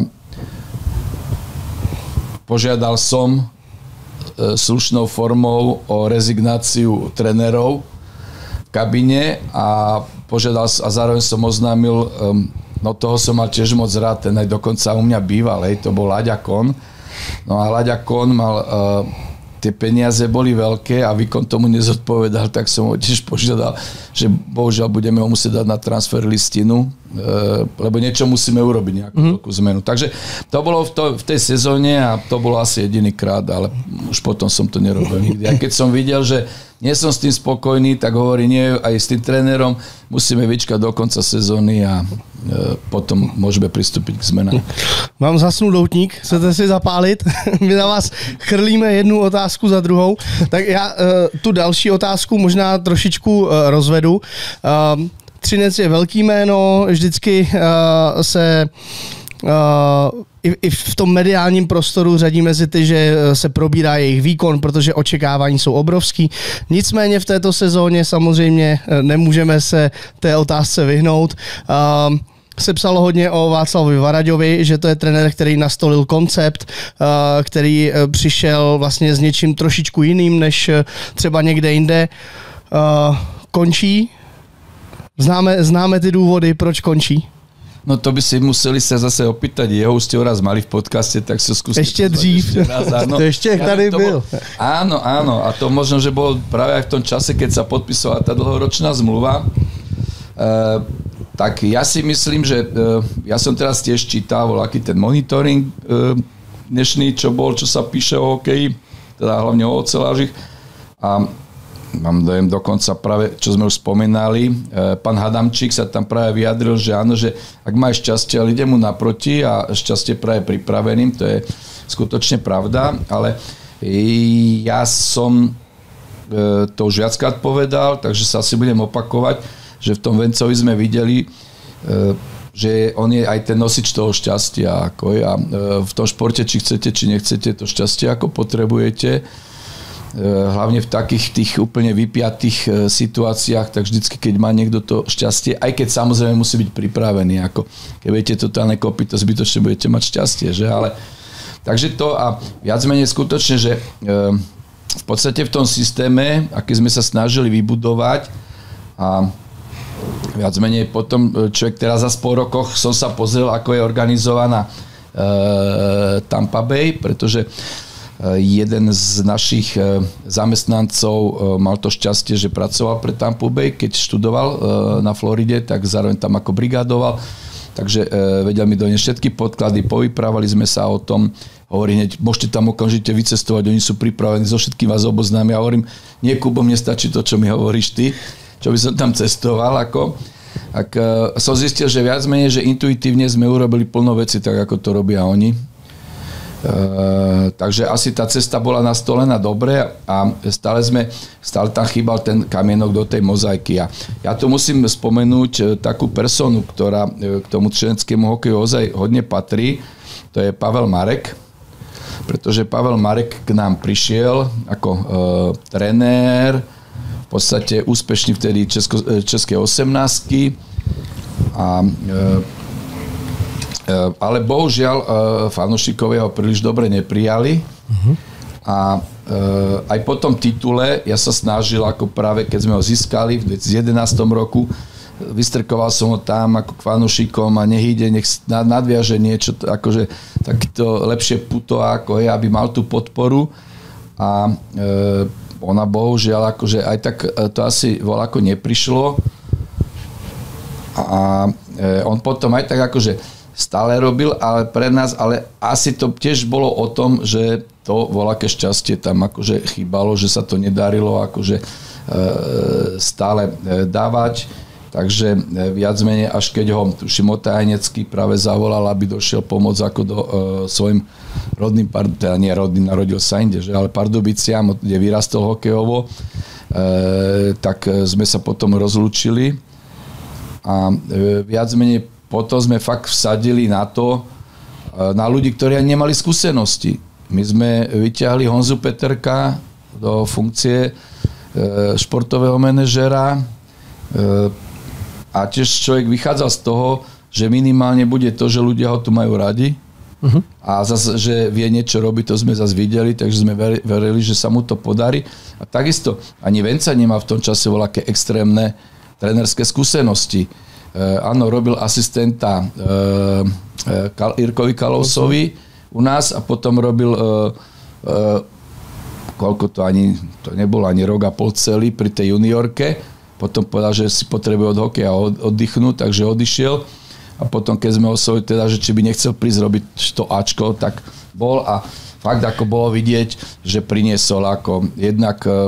požiadal som slušnou formou o rezignáciu trénerov v kabine a požiadal a zároveň som oznámil, no toho som mal tiež moc rád, ten aj dokonca u mňa býval, hej, to bol Láďa Kohn. No a Láďa Kohn mal tie peniaze boli veľké a výkon tomu nezodpovedal, tak som ho tiež požiadal, že bohužiaľ budeme ho musieť dať na transfer listinu, lebo niečo musíme urobiť, nejakú mm-hmm. veľkú zmenu. Takže to bolo v, to, v tej sezóne a to bolo asi jediný krát, ale už potom som to nerobil nikdy. A keď som videl, že nie som s tým spokojný, tak hovorí, nie, aj s tým trénerom musíme vyčkať do konca sezóny a e, potom môžeme pristúpiť k zmenám. Mám zasnul doutník, chcete si zapálit? My na vás chrlíme jednu otázku za druhou. Tak já e, tu další otázku možná trošičku e, rozvedu. E, Třinec je velký jméno, vždycky uh, se uh, i, i v tom mediálním prostoru řadí mezi ty, že se probírá jejich výkon, protože očekávání jsou obrovský. Nicméně v této sezóně samozřejmě nemůžeme se té otázce vyhnout. Uh, se psalo hodně o Václavovi Varaďovi, že to je trenér, který nastolil koncept, který přišel vlastně s něčím trošičku jiným, než třeba někde jinde. Uh, končí? Známe, známe ty důvody, proč končí? No to by si museli sa zase opýtať jeho, už ste ho raz mali v podcaste, tak sa skúste... Ešte dřív. Ešte raz, áno. To ešte ja, tady to byl. Bol, áno, áno. A to možno, že bol práve aj v tom čase, keď sa podpisovala tá dlhoročná zmluva. E, tak ja si myslím, že e, ja som teraz tiež čítal voľaký ten monitoring e, dnešný, čo bol, čo sa píše o hokeji, teda hlavne o ocelářích. A mám dojem dokonca práve, čo sme už spomínali, pán Hadamčík sa tam práve vyjadril, že áno, že ak má šťastie, ale ide mu naproti a šťastie práve pripraveným, to je skutočne pravda, ale ja som to už viackrát povedal, takže sa asi budem opakovať, že v tom Vencovi sme videli, že on je aj ten nosič toho šťastia, ako je, a v tom športe, či chcete, či nechcete, to šťastie ako potrebujete, hlavne v takých tých úplne vypiatých situáciách, tak vždycky, keď má niekto to šťastie, aj keď samozrejme musí byť pripravený, ako keď budete totálne kopiť, to zbytočne budete mať šťastie, že? Ale takže to a viac menej skutočne, že v podstate v tom systéme, aký sme sa snažili vybudovať a viac menej potom človek teraz za po rokoch som sa pozrel, ako je organizovaná Tampa Bay, pretože jeden z našich zamestnancov mal to šťastie, že pracoval pre Tampa Bay, keď študoval na Floride, tak zároveň tam ako brigádoval. Takže vedel mi doniesť všetky podklady, povyprávali sme sa o tom, hovorí, môžete tam okamžite vycestovať, oni sú pripravení, so všetkým vás oboznámia. Ja hovorím, nie Kubo, mne stačí to, čo mi hovoríš ty, čo by som tam cestoval. Ako. Tak som zistil, že viac menej, že intuitívne sme urobili plno veci, tak ako to robia oni. Uh, takže asi tá cesta bola nastolená dobre a stále sme, stále tam chýbal ten kamienok do tej mozaiky. A ja tu musím spomenúť uh, takú personu, ktorá uh, k tomu třineckému hokeju ozaj hodne patrí, to je Pavel Marek, pretože Pavel Marek k nám prišiel ako uh, trenér, v podstate úspešný vtedy Česko, české osemnáctky a uh, ale bohužiaľ fanúšikovia ho príliš dobre neprijali uh-huh. a aj po tom titule ja sa snažil, ako práve keď sme ho získali v dvetisícjedenástom roku, vystrkoval som ho tam ako k fanúšikom a nech ide, nech nadviaže niečo, akože takto lepšie puto, ako je, aby mal tú podporu a ona bohužiaľ akože aj tak to asi voľako neprišlo a on potom aj tak akože stále robil, ale pre nás, ale asi to tiež bolo o tom, že to voľaké šťastie tam akože chýbalo, že sa to nedarilo akože e, stále dávať, takže viac menej, až keď ho tuším Otajnecký práve zavolal, aby došiel pomôcť ako do e, svojim rodným, teda nie rodným, narodil sa inde, že, ale Pardubiciam, kde vyrastol hokejovo, e, tak sme sa potom rozlúčili a e, viac menej potom sme fakt vsadili na to, na ľudí, ktorí nemali skúsenosti. My sme vyťahli Honzu Peterka do funkcie športového manažera a tiež človek vychádzal z toho, že minimálne bude to, že ľudia ho tu majú radi uh-huh. a zase, že vie niečo robiť, to sme zase videli, takže sme verili, že sa mu to podarí. A takisto ani Venca nemá v tom čase voľaké extrémne trénerské skúsenosti. Uh, áno, robil asistenta uh, uh, Irkovi Kalousovi u nás a potom robil uh, uh, koľko to ani, to nebolo ani rok a pol celý pri tej juniorke. Potom povedal, že si potrebuje od hokeja oddychnúť, takže odišiel. A potom, keď sme oslovili teda, že či by nechcel prísť robiť to Ačko, tak bol a fakt ako bolo vidieť, že priniesol ako jednak e,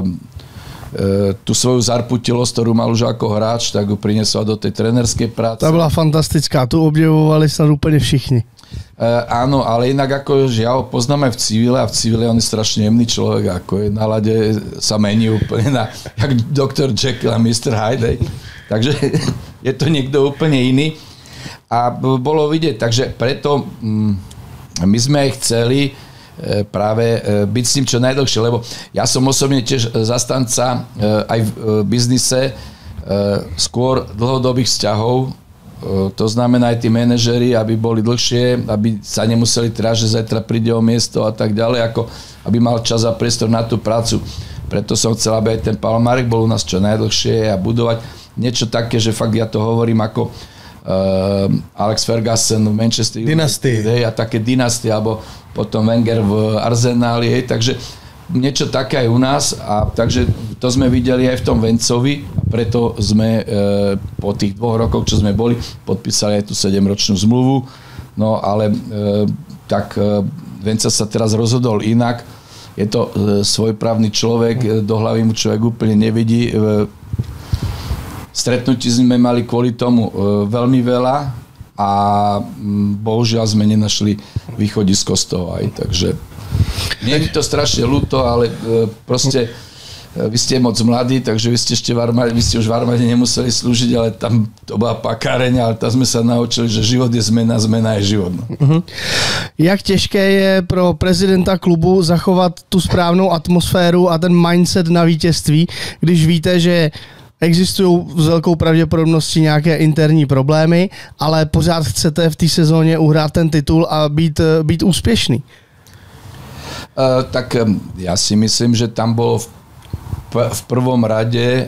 tú svoju zarputilosť, ktorú mal už ako hráč, tak ju priniesol do tej trenerskej práce. To byla fantastická, tu objevovali snad úplne všichni. E, áno, ale inak ako ja ho poznám aj v civile a v civile on je strašne jemný človek, ako je na lade sa mení úplne na jak doktor Jekyll a mister Hyde. Takže je to niekto úplne iný. A bolo vidieť, takže preto my sme chceli práve byť s ním čo najdlhšie, lebo ja som osobne tiež zastanca aj v biznise skôr dlhodobých vzťahov. To znamená aj tí manažeri, aby boli dlhšie, aby sa nemuseli trážiť, že zajtra príde o miesto a tak ďalej, ako aby mal čas a priestor na tú prácu. Preto som chcel, aby aj ten Pavel Marek bol u nás čo najdlhšie a budovať niečo také, že fakt ja to hovorím ako uh, Alex Ferguson v Manchester United a také dynastie, alebo potom Wenger v Arsenáli, hej, takže niečo také aj u nás a takže to sme videli aj v tom Vencovi a preto sme e, po tých dvoch rokoch, čo sme boli, podpísali aj tú sedemročnú zmluvu, no ale e, tak e, Venca sa teraz rozhodol inak, je to e, svojprávny človek, e, do hlavy mu človek úplne nevidí, e, stretnutí sme mali kvôli tomu e, veľmi veľa a m, bohužiaľ sme nenašli východisko z toho aj, takže nie je to strašne ľúto, ale proste vy ste moc mladí, takže vy ste ešte v armáde, vy ste už v armáde nemuseli slúžiť, ale tam to bola pakáreň, ale tam sme sa naučili, že život je zmena, zmena je život. No. Uh-huh. Jak těžké je pro prezidenta klubu zachovat tu správnou atmosféru a ten mindset na vítězství, když víte, že existují s velkou pravděpodobností nějaké interní problémy, ale pořád chcete v té sezóně uhrát ten titul a být, být úspěšný? Uh, tak um, ja si myslím, že tam bolo v, v prvom rade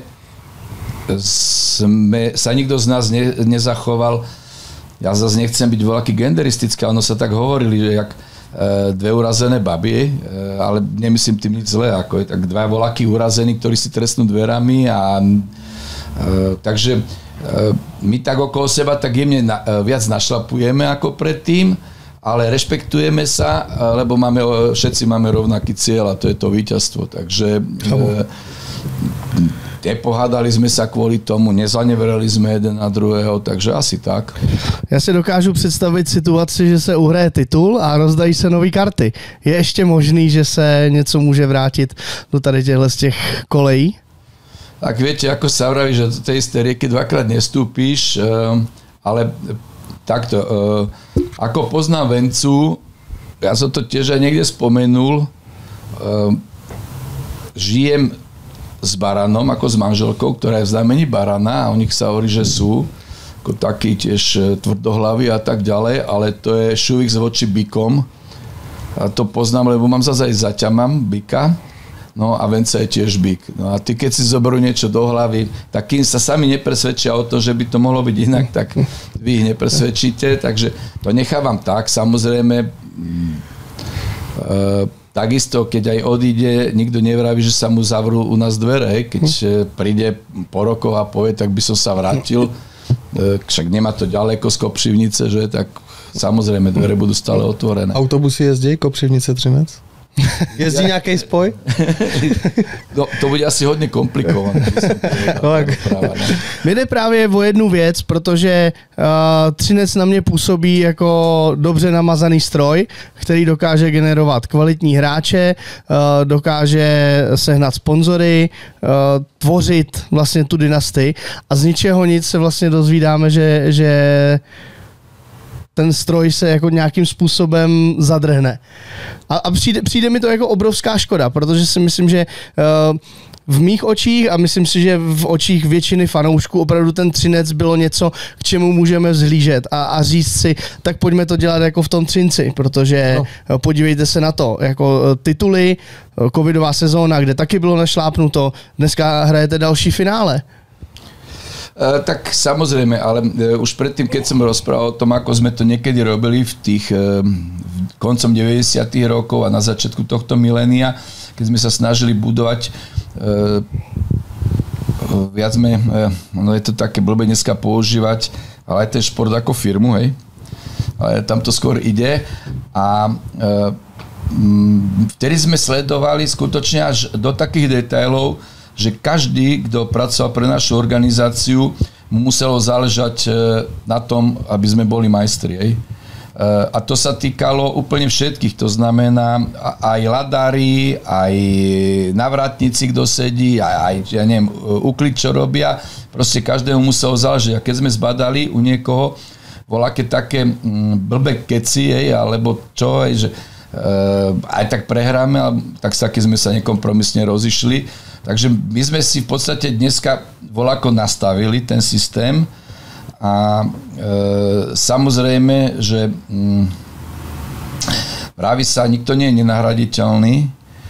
sme, sa nikto z nás ne, nezachoval. Ja zase nechcem byť veľký genderistický, ono sa tak hovorili, že jak uh, dve urazené baby, uh, ale nemyslím tým nič zlé, ako je tak dva voľakí urazení, ktorí si trestnú dverami a uh, takže uh, my tak okolo seba tak jemne na, uh, viac našlapujeme ako predtým, ale rešpektujeme sa, lebo máme, všetci máme rovnaký cieľ a to je to víťazstvo. Takže e, nepohádali sme sa kvôli tomu, nezaneverali sme jeden na druhého, takže asi tak. Já si dokážu představit situaci, že se uhraje titul a rozdají se nový karty. Je ještě možný, že se něco může vrátit do tady těchto z těch kolejí? Tak viete, ako sa vraví, že do tej istej rieky dvakrát nestúpíš, ale takto, uh, ako poznám Vencu, ja som to tiež aj niekde spomenul, uh, žijem s baranom, ako s manželkou, ktorá je v znamení barana a o nich sa hovorí, že sú ako takí tiež tvrdohlaví a tak ďalej, ale to je šuvik z voči bykom. A to poznám, lebo mám zase aj zaťamám byka. No a Venca je tiež byk. No a ty, keď si zoberú niečo do hlavy, tak kým sa sami nepresvedčia o to, že by to mohlo byť inak, tak vy ich nepresvedčíte. Takže to nechávam tak. Samozrejme, e, takisto, keď aj odíde, nikto nevraví, že sa mu zavrú u nás dvere. Keď príde po rokoch a povie, tak by som sa vrátil. E, však nemá to ďaleko z Kopřivnice, že? Tak samozrejme, dvere budú stále otvorené. Autobusy jezdí Kopřivnice Třinec? Jezdí ja... nějaký spoj? No, to bude asi hodně komplikované. Mně jde právě o jednu věc, protože uh, Třinec na mě působí jako dobře namazaný stroj, který dokáže generovat kvalitní hráče, uh, dokáže sehnat sponzory, uh, tvořit vlastně tu dynastii a z ničeho nic se vlastně dozvídáme, že, že ten stroj se jako nějakým způsobem zadrhne. A, a přijde, přijde mi to jako obrovská škoda, protože si myslím, že uh, v mých očích a myslím si, že v očích většiny fanoušků opravdu ten Třinec bylo něco, k čemu můžeme vzhlížet a, a říct si, tak pojďme to dělat jako v tom Třinci, protože no. Podívejte se na to, jako tituly, covidová sezóna, kde taky bylo našlápnuto, dneska hrajete další finále. Uh, tak samozrejme, ale uh, už predtým, keď som rozprával o tom, ako sme to niekedy robili v tých uh, v koncom deväťdesiatych rokov a na začiatku tohto milénia, keď sme sa snažili budovať uh, viac sme, uh, no je to také blbé dneska používať, ale aj ten šport ako firmu, hej. Ale tam to skôr ide a uh, vtedy sme sledovali skutočne až do takých detailov, že každý, kto pracoval pre našu organizáciu, mu muselo záležať na tom, aby sme boli majstri. Hej. A to sa týkalo úplne všetkých. To znamená aj ladári, aj navratníci, kto sedí, aj, aj ja neviem, uklid, čo robia. Proste každému muselo záležať. A keď sme zbadali u niekoho voľaké také blbé keci, hej, alebo čo, hej, že aj tak prehráme, tak sa, keď sme sa nekompromisne rozišli. Takže my sme si v podstate dneska voľako nastavili ten systém a e, samozrejme, že mm, vraví sa, nikto nie je nenahraditeľný e,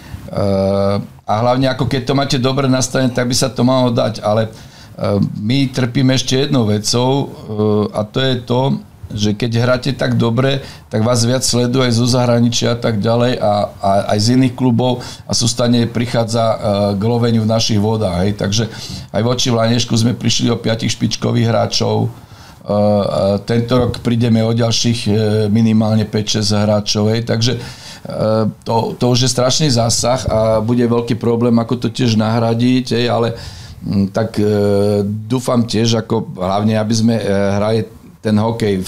a hlavne ako keď to máte dobre nastavené, tak by sa to malo dať, ale e, my trpíme ešte jednou vecou e, a to je to, že keď hráte tak dobre, tak vás viac sleduje aj zo zahraničia a tak ďalej a, a aj z iných klubov a sústane prichádza uh, k loveniu v našich vodách. Hej. Takže aj voči Vlanešku sme prišli o piatich špičkových hráčov. Uh, tento rok prídeme o ďalších uh, minimálne päť šesť hráčov. Hej. Takže uh, to, to už je strašný zásah a bude veľký problém, ako to tiež nahradiť, hej, ale um, tak uh, dúfam tiež, ako hlavne, aby sme uh, hrali ten hokej,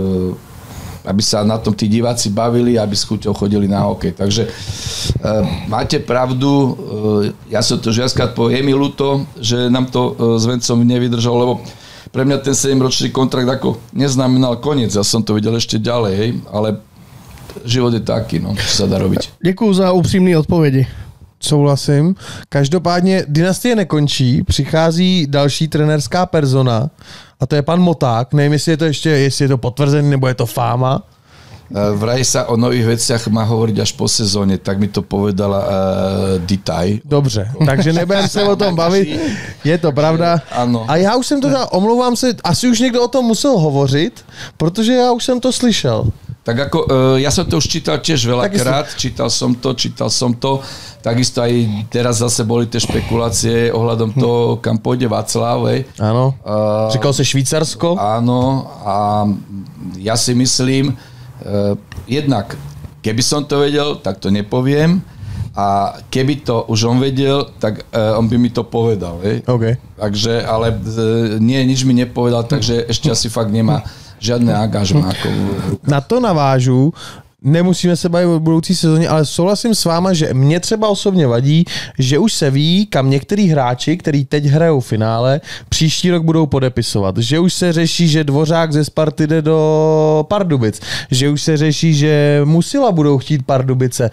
aby sa na tom tí diváci bavili, aby s chuťou chodili na hokej. Takže máte pravdu, ja som to žiaľskrát poviem, je mi ľúto, že nám to s Vencom nevydržalo, lebo pre mňa ten sedemročný kontrakt ako neznamenal koniec, ja som to videl ešte ďalej, hej, ale život je taký, no, čo sa dá robiť. Děkuju za upřímné odpovědi. Souhlasím. Každopádně dynastie nekončí, přichází další trenérská persona a to je pan Moták. Nevím, jestli je to ještě, jestli je to potvrzený, nebo je to fáma. Vraj sa o nových veciach má hovoriť až po sezóne, tak mi to povedala uh, Ditaj. Dobře, takže nebudeme se o tom bavit, je to pravda. Ano. A já už jsem to teda, omlouvám se, asi už někdo o tom musel hovořit, protože já už jsem to slyšel. Tak ako, uh, ja som to už čítal tiež veľakrát, čítal som to, čítal som to, takisto aj teraz zase boli tie špekulácie ohľadom toho, kam pôjde Václav. Áno, uh, říkal sa Švýcarsko. Áno, a ja si myslím, uh, jednak, keby som to vedel, tak to nepoviem, a keby to už on vedel, tak uh, on by mi to povedal. Okay. Takže, ale uh, nie, nič mi nepovedal, takže ešte asi fakt nemá žádné angažmá. Na to navážu, nemusíme se bavit o budoucí sezóně, ale souhlasím s váma, že mě třeba osobně vadí, že už se ví, kam některý hráči, který teď hrajou finále, příští rok budou podepisovat. Že už se řeší, že Dvořák ze Sparty jde do Pardubic. Že už se řeší, že Musila budou chtít Pardubice.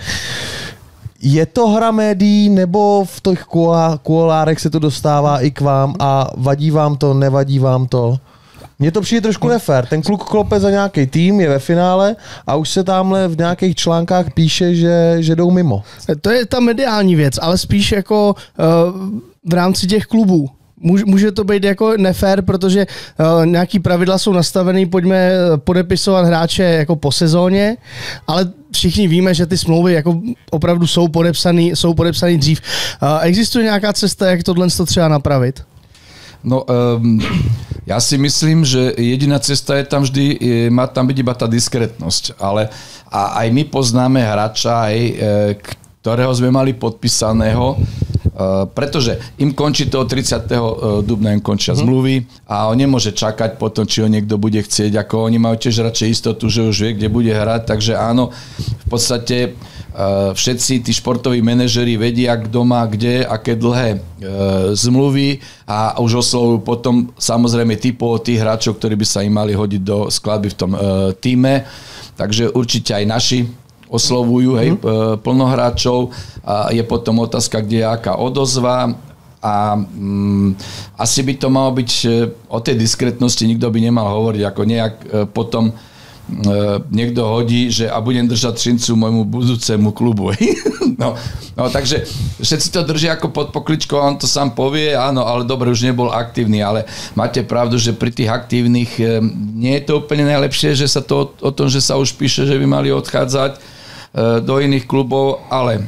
Je to hra médií, nebo v těch kuolárech se to dostává i k vám a vadí vám to, nevadí vám to? Mně to přijde trošku nefér. Ten kluk klope za nějaký tým, je ve finále a už se tamhle v nějakých článkách píše, že, že jdou mimo. To je ta mediální věc, ale spíš jako uh, v rámci těch klubů. Může to být jako nefér, protože uh, nějaký pravidla jsou nastavený, pojďme podepisovat hráče jako po sezóně, ale všichni víme, že ty smlouvy jako opravdu jsou podepsaný, jsou podepsaný dřív. Uh, existuje nějaká cesta, jak tohle třeba napravit? No, um, ja si myslím, že jediná cesta je tam vždy, je, má tam byť iba tá diskrétnosť, ale a aj my poznáme hráča, aj, e, ktorého sme mali podpísaného, e, pretože im končí toho tridsiateho dubna im končia mm. zmluvy a on nemôže čakať potom, či ho niekto bude chcieť, ako oni majú tiež radšej istotu, že už vie, kde bude hrať, takže áno, v podstate Uh, všetci tí športoví manažeri vedia, kto má kde, aké dlhé uh, zmluvy a už oslovujú potom samozrejme typov tých hráčov, ktorí by sa im mali hodiť do skladby v tom uh, týme. Takže určite aj naši oslovujú, hej, uh, plno hráčov a je potom otázka, kde je aká odozva a um, asi by to malo byť uh, o tej diskrétnosti, nikto by nemal hovoriť, ako nejak uh, potom niekto hodí, že a budem držať Třincu môjmu budúcemu klubu. no, no, takže všetci to držia ako pod pokličkou, on to sám povie, áno, ale dobre, už nebol aktívny, ale máte pravdu, že pri tých aktívnych nie je to úplne najlepšie, že sa to o tom, že sa už píše, že by mali odchádzať do iných klubov, ale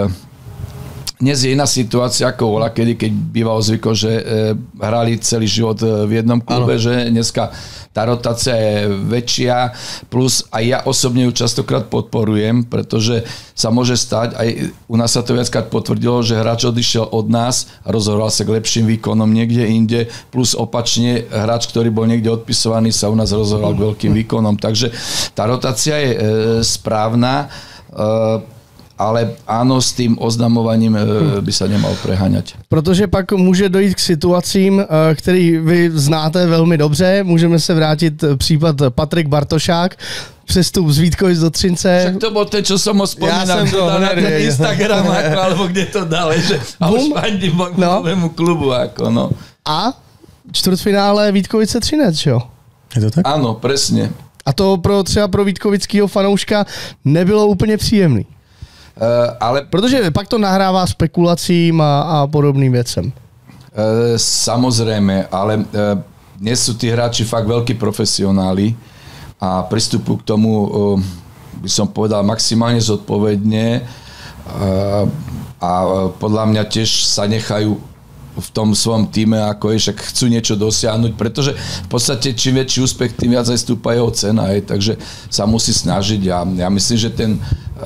dnes je iná situácia ako bola, kedy, keď bývalo zvyko, že hrali celý život v jednom klube, ano. Že dneska tá rotácia je väčšia, plus aj ja osobne ju častokrát podporujem, pretože sa môže stať, aj u nás sa to viackrát potvrdilo, že hráč odišiel od nás a rozhodoval sa k lepším výkonom niekde inde, plus opačne hráč, ktorý bol niekde odpisovaný, sa u nás rozhodoval k veľkým výkonom. Takže tá rotácia je e, správna, e, ale áno, s tým oznamovaním by sa nemal preháňať. Protože pak může dojít k situacím, který vy znáte velmi dobře. Můžeme se vrátit případ Patrik Bartošák, přestup z Vítkovic do Třince. Však to bol ten, čo som ho spomínal, že dal na Instagram, ako, alebo kde to dal, že a už fandí novému klubu. Ako, no. A čtvrtfinále Vítkovice Třinec, jo? Je to tak? Áno, presne. A to pro třeba pro vítkovického fanouška nebylo úplně příjemný. Uh, ale... Protože pak to nahrává spekulacím a, a podobným věcem. Uh, samozrejme, ale uh, dnes sú tí hráči fakt veľkí profesionáli a pristupujú k tomu, uh, by som povedal, maximálne zodpovedne uh, a uh, podľa mňa tiež sa nechajú v tom svojom týme, ako je, však chcú niečo dosiahnuť, pretože v podstate čím väčší úspech, tým viac aj stúpa jeho cena, je, takže sa musí snažiť a ja myslím, že ten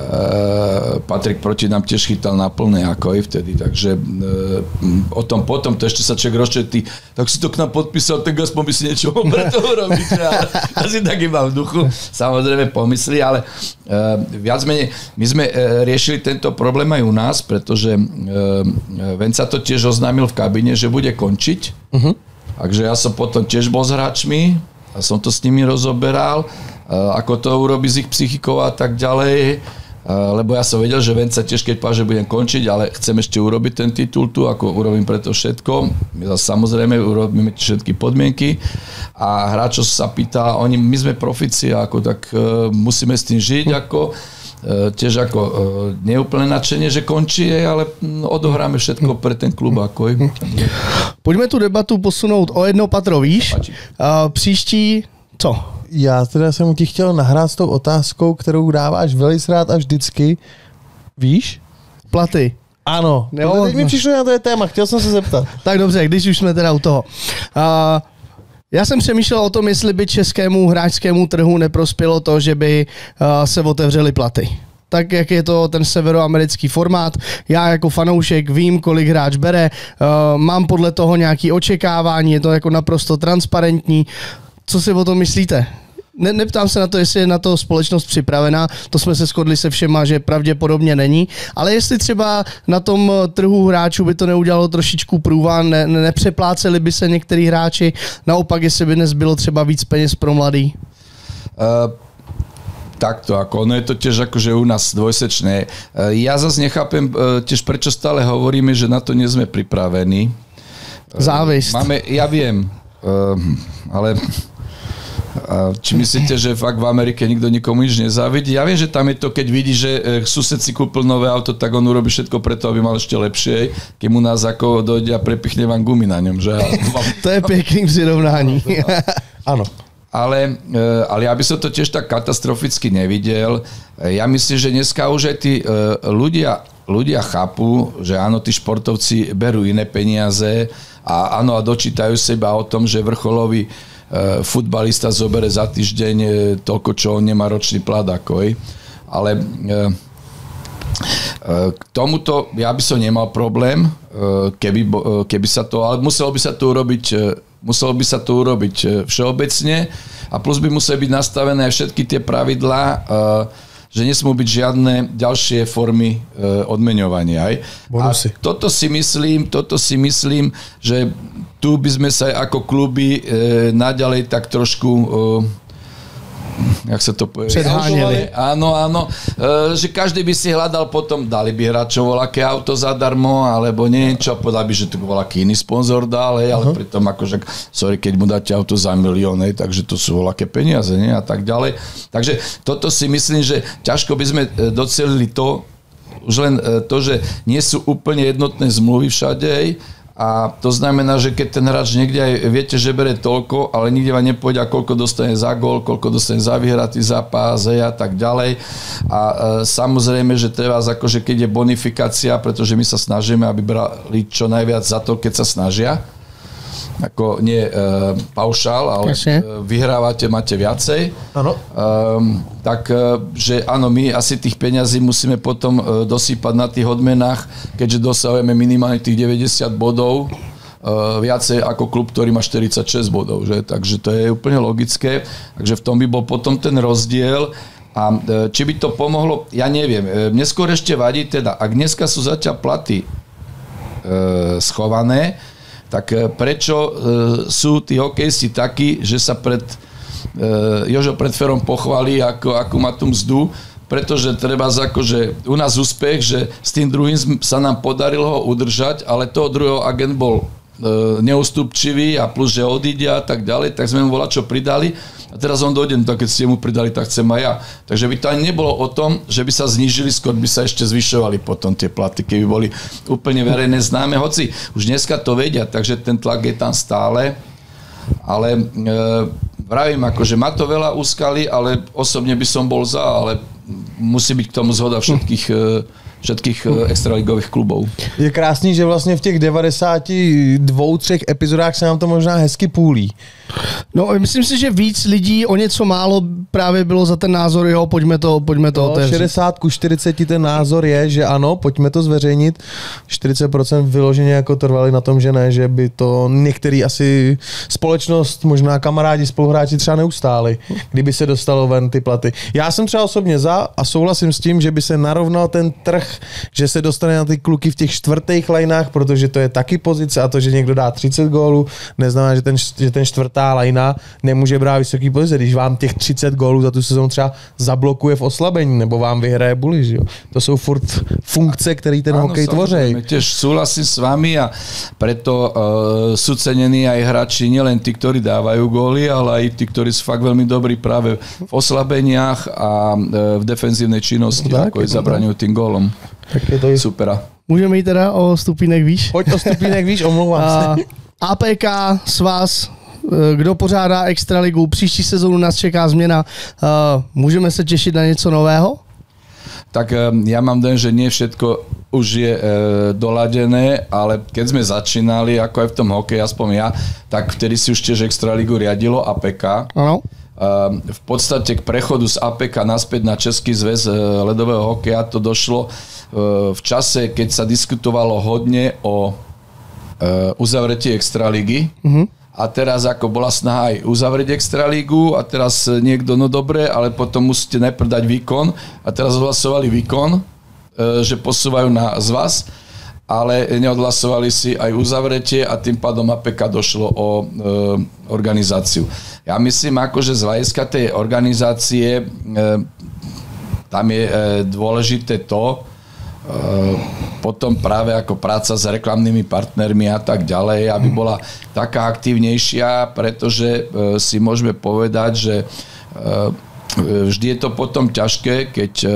uh, Patrik proti nám tiež chytal na plné, ako aj vtedy, takže uh, o tom potom, to ešte sa človek rozčetí, tak si to k nám podpísal, tak aspoň by si niečo mohol pre toho robiť, ale asi tak iba v duchu, samozrejme pomyslí, ale uh, viac menej, my sme uh, riešili tento problém aj u nás, pretože uh, Venca to tiež oznámil v kabine, že bude končiť. Uh-huh. Takže ja som potom tiež bol s hráčmi a som to s nimi rozoberal, ako to urobí s ich psychikou a tak ďalej. Lebo ja som vedel, že Venca tiež keď povedal, že budem končiť, ale chcem ešte urobiť ten titul tu, ako urobím preto všetko. My samozrejme urobíme všetky podmienky a hráčov sa pýta, oni, my sme profici, ako tak musíme s tým žiť, ako tiež ako neúplné nadšenie, že končí, ale odohráme všetko pre ten klub. Ako. Pojďme tu debatu posunout o jedno patro výš. Příští co? Já teda jsem ti chtěl nahrát s tou otázkou, kterou dáváš velice rád a vždycky. Víš? Platy. Ano. Jo, teď mi přišlo na to je téma, chtěl jsem se zeptat. Tak dobře, když už jsme teda u toho. Uh, Já jsem přemýšlel o tom, jestli by českému hráčskému trhu neprospělo to, že by uh, se otevřely platy. Tak, jak je to ten severoamerický formát. Já jako fanoušek vím, kolik hráč bere, uh, mám podle toho nějaké očekávání, je to jako naprosto transparentní. Co si o tom myslíte? Ne, neptám se na to, jestli je na to společnost připravená, to jsme se shodli se všema, že pravděpodobně není, ale jestli třeba na tom trhu hráčů by to neudělalo trošičku průvan, ne, nepřepláceli by se některý hráči, naopak, jestli by dnes bylo třeba víc peněz pro mladý? Uh... Takto, ako ono je to tiež akože u nás dvojsečné. Ja zase nechápem tiež, prečo stále hovoríme, že na to nie sme pripravení. Závisť. Máme, ja viem, ale či myslíte, že fakt v Amerike nikto nikomu nič nezávidí? Ja viem, že tam je to, keď vidí, že sused si kúpil nové auto, tak on urobí všetko preto, aby mal ešte lepšie, keď mu nás ako dojde a prepichne vám gumy na ňom. Že? To je pekný přirovnání. Áno. Ale, ale ja by som to tiež tak katastroficky nevidel. Ja myslím, že dneska už aj tí ľudia, ľudia chápu, že áno, tí športovci berú iné peniaze a áno, a dočítajú seba o tom, že vrcholový futbalista zobere za týždeň toľko, čo on nemá ročný plat ako. Ale k tomuto ja by som nemal problém, keby, keby sa to, ale muselo by sa to urobiť Muselo by sa to urobiť všeobecne a plus by museli byť nastavené aj všetky tie pravidlá, že nesmú byť žiadne ďalšie formy odmeňovania. A toto si myslím, toto si myslím, že tu by sme sa ako kluby naďalej tak trošku jak sa to povie? Předháněli. Áno, áno, e, že každý by si hľadal potom, dali by hráčov voľaké auto zadarmo, alebo niečo, povedal by, že to voľaký iný sponzor dal, hej, ale uh-huh. pritom akože, sorry, keď mu dáte auto za milión, hej, takže to sú voľaké peniaze, nie, a tak ďalej. Takže toto si myslím, že ťažko by sme docelili to, už len to, že nie sú úplne jednotné zmluvy všade, hej, a to znamená, že keď ten hráč niekde aj viete, že bere toľko, ale nikde vám nepovedia, koľko dostane za gól, koľko dostane za vyhratý zápas a tak ďalej. A e, samozrejme, že treba, akože keď je bonifikácia, pretože my sa snažíme, aby brali čo najviac za to, keď sa snažia. Ako nie e, paušál, ale e, vyhrávate, máte viacej. Áno. E, tak, e, že áno, my asi tých peňazí musíme potom e, dosýpať na tých odmenách, keďže dosahujeme minimálne tých deväťdesiat bodov, e, viacej ako klub, ktorý má štyridsaťšesť bodov. Že? Takže to je úplne logické. Takže v tom by bol potom ten rozdiel. A e, či by to pomohlo, ja neviem. E, mne skôr ešte vadí, teda, ak dneska sú zatiaľ platy e, schované, tak prečo e, sú tí hokejisti takí, že sa pred e, Jožo pred Ferom pochválí, ako, ako má tú mzdu, pretože treba akože u nás úspech, že s tým druhým sa nám podarilo ho udržať, ale toho druhého agent bol e, neústupčivý a plus, že odíde a tak ďalej, tak sme mu volačo pridali. A teraz on dojde, no tak keď ste mu pridali, tak chcem aj ja. Takže by to ani nebolo o tom, že by sa znížili, skôr by sa ešte zvyšovali potom tie platy, keby boli úplne verejné známe. Hoci už dneska to vedia, takže ten tlak je tam stále. Ale e, vravím, akože má to veľa úskalí, ale osobne by som bol za, ale musí byť k tomu zhoda všetkých e, všetkých extraligových klubů. Je krásný, že vlastně v těch devadesáti dvou, třech epizodách se nám to možná hezky půlí. No, myslím si, že víc lidí o něco málo právě bylo za ten názor, jo, pojďme to, pojďme to no, otevřít. šedesát ku čtyřiceti ten názor je, že ano, pojďme to zveřejnit. čtyřicet procent vyloženě jako trvali na tom, že ne, že by to některý asi společnost, možná kamarádi, spoluhráči třeba neustáli, kdyby se dostalo ven ty platy. Já jsem třeba osobně za a souhlasím s tím, že by se narovnal ten trh, že se dostane na ty kluky v těch čtvrtých lineách, protože to je taky pozice a to, že někdo dá třicet gólů, neznamená, že ten, že ten čtvrtá lajna nemůže brát vysoký pozice. Když vám těch třicet gólů za tu sezónu třeba zablokuje v oslabení, nebo vám vyhraje Buliš, jo. To jsou furt funkce, které ten hokej tvoří. Tiež súhlasím s vami a preto uh, sú cenení aj hráči, nielen tí, ktorí dávajú góly, ale aj tí, ktorí sú fakt veľmi dobrí práve v oslabeniach a uh, v defenzívnej činnosti, tak, ako je zabraňujú tým gólom. Tak je to i... Supera. Můžeme jít teda o stupínek výš? Pojď o stupínek výš, omlouvám se. A P K, svaz, kdo pořádá extraligu, příští sezónu nás čeká změna. Můžeme se těšit na něco nového? Tak ja mám dojem, že nie všetko už je e, doladené, ale keď sme začínali, ako aj v tom hokeji, aspoň ja, tak vtedy si už tiež extraligu riadilo A P K. Ano. V podstate k prechodu z A P K naspäť na Český zväz ľadového hokeja to došlo v čase, keď sa diskutovalo hodne o uzavretí extraligy. Uh-huh. A teraz ako bola snaha aj uzavrieť extralígu a teraz niekto, no dobre, ale potom musíte najprv dať výkon a teraz odhlasovali výkon, že posúvajú na zvaz, ale neodhlasovali si aj uzavretie a tým pádom A P K došlo o e, organizáciu. Ja myslím, akože z hľadiska tej organizácie e, tam je e, dôležité to, e, potom práve ako práca s reklamnými partnermi a tak ďalej, aby bola taká aktívnejšia, pretože e, si môžeme povedať, že e, vždy je to potom ťažké, keď e,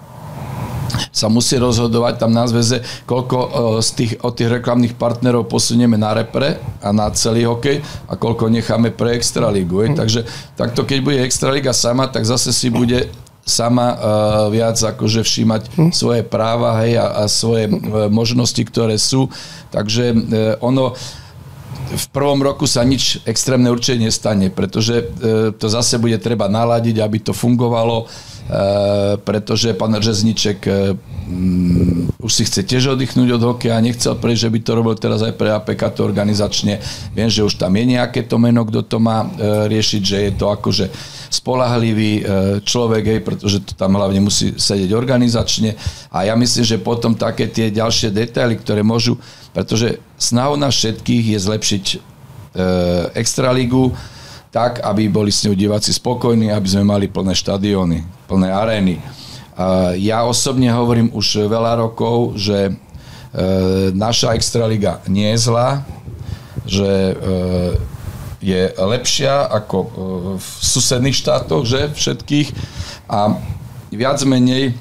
sa musí rozhodovať tam na zväze, koľko z tých, od tých reklamných partnerov posunieme na repre a na celý hokej a koľko necháme pre extralígu. Mm. Takže takto, keď bude extraliga sama, tak zase si bude sama uh, viac akože všímať mm. svoje práva, hej, a, a svoje uh, možnosti, ktoré sú. Takže uh, ono v prvom roku sa nič extrémne určite nestane, pretože uh, to zase bude treba naladiť, aby to fungovalo. Uh, pretože pán Řezniček uh, um, už si chce tiež oddychnúť od hokeja, nechcel prejsť, že by to robil teraz aj pre A P K to organizačne. Viem, že už tam je nejaké to meno, kto to má uh, riešiť, že je to akože spolahlivý uh, človek, hej, pretože to tam hlavne musí sedieť organizačne a ja myslím, že potom také tie ďalšie detaily, ktoré môžu, pretože snahou nás všetkých je zlepšiť uh, extraligu. tak, aby boli s ňou diváci spokojní, aby sme mali plné štadióny, plné arény. Ja osobne hovorím už veľa rokov, že naša extraliga nie je zlá, že je lepšia ako v susedných štátoch, že všetkých, a viac menej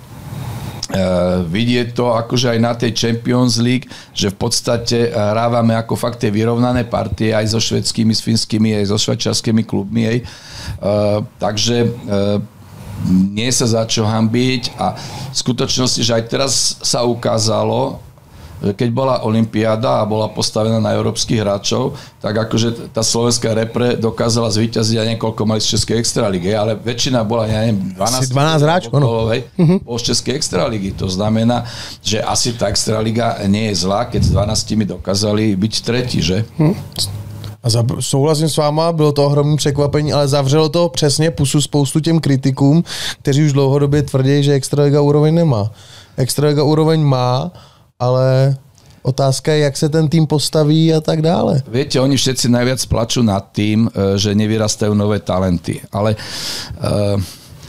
vidieť to akože aj na tej Champions League, že v podstate hrávame ako fakt tie vyrovnané partie aj so švédskymi, s finskými, aj so švajčiarskymi klubmi. Aj. Takže nie sa za čo hanbiť, a v skutočnosti, že aj teraz sa ukázalo, keď bola olympiáda a bola postavená na európskych hráčov, tak akože tá slovenská repre dokázala zvíťaziť aj niekoľko mali z Českej extraligy, ale väčšina bola, ja neviem, dvanásť, dvanásť hráčov, bol z Českej extraligy. To znamená, že asi tá extraliga nie je zlá, keď s dvanáctimi dokázali byť tretí, že? Hm. A za, souhlasím s váma, bylo to ohromné překvapení, ale zavřelo to přesně pusu spoustu těm kritikům, kteří už dlouhodobě tvrdí, že extraliga úroveň nemá. Extraliga úroveň má, ale otázka je, jak se ten tým postaví a tak dále. Viete, oni všetci najviac plačú nad tým, že nevyrastajú nové talenty. Ale uh,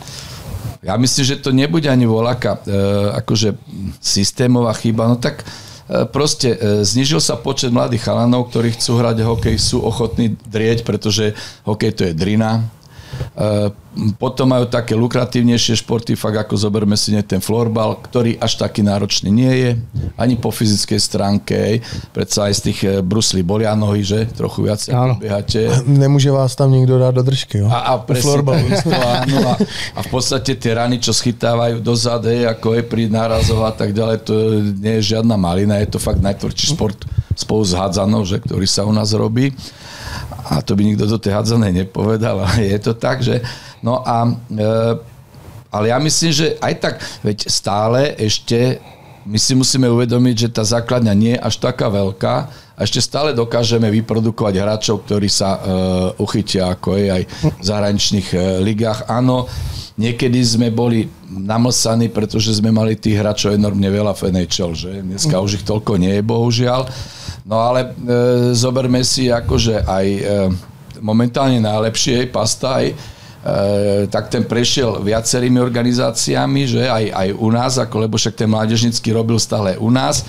ja myslím, že to nebude ani voľaká uh, akože systémová chyba. No tak uh, proste uh, znižil sa počet mladých chalanov, ktorí chcú hrať hokej, sú ochotní drieť, pretože hokej to je drina. Potom majú také lukratívnejšie športy, fakt ako zoberme si ten florbal, ktorý až taký náročný nie je, ani po fyzickej stránke, predsa aj z tých bruslí bolia nohy, že? Trochu viac beháte. Nemôže vás tam nikto dať do držky, jo? A, a presne to, áno. A, a v podstate tie rany, čo schytávajú dozad, ako je pri nárazov a tak ďalej, to nie je žiadna malina, je to fakt najtvrdší šport spolu s hádzanou, že, ktorý sa u nás robí. A to by nikto do tej hádzanej nepovedal, ale je to tak, že... No a... E, ale ja myslím, že aj tak, veď stále ešte my si musíme uvedomiť, že tá základňa nie je až taká veľká a ešte stále dokážeme vyprodukovať hráčov, ktorí sa e, uchytia, ako je aj v zahraničných e, ligách. Áno, niekedy sme boli namlsaní, pretože sme mali tých hráčov enormne veľa v en há el, že? Dneska už ich toľko nie je, bohužiaľ. No ale e, zoberme si akože aj e, momentálne najlepšie Pastaj, e, tak ten prešiel viacerými organizáciami, že aj, aj u nás, ako, lebo však ten mládežnícky robil stále u nás. E,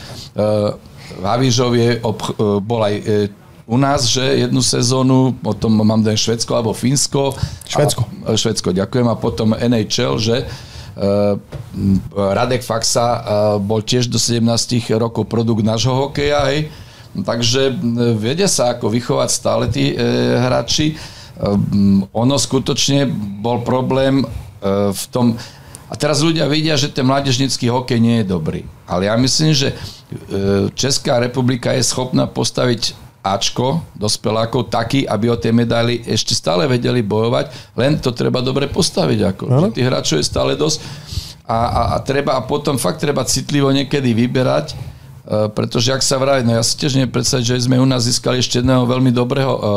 v Havířovie e, bol aj e, u nás, že jednu sezónu, potom mám ten Švédsko alebo Fínsko. Švédsko. A, Švédsko, ďakujem. A potom en há el, že Uh, Radek Faxa uh, bol tiež do sedemnásť rokov produkt nášho hokeja, hej. Takže vedia sa ako vychovať stále tí uh, hráči. Uh, ono skutočne bol problém uh, v tom, a teraz ľudia vidia, že ten mládežnícky hokej nie je dobrý. Ale ja myslím, že uh, Česká republika je schopná postaviť Ačko dospelákov taký, aby o tie medaily ešte stále vedeli bojovať, len to treba dobre postaviť. Ako. Že tých hráčov je stále dosť a, a, a treba a potom fakt treba citlivo niekedy vyberať, uh, pretože ak sa vraví, no ja si tiež neviem predstaviť, že sme u nás získali ešte jedného veľmi dobrého uh,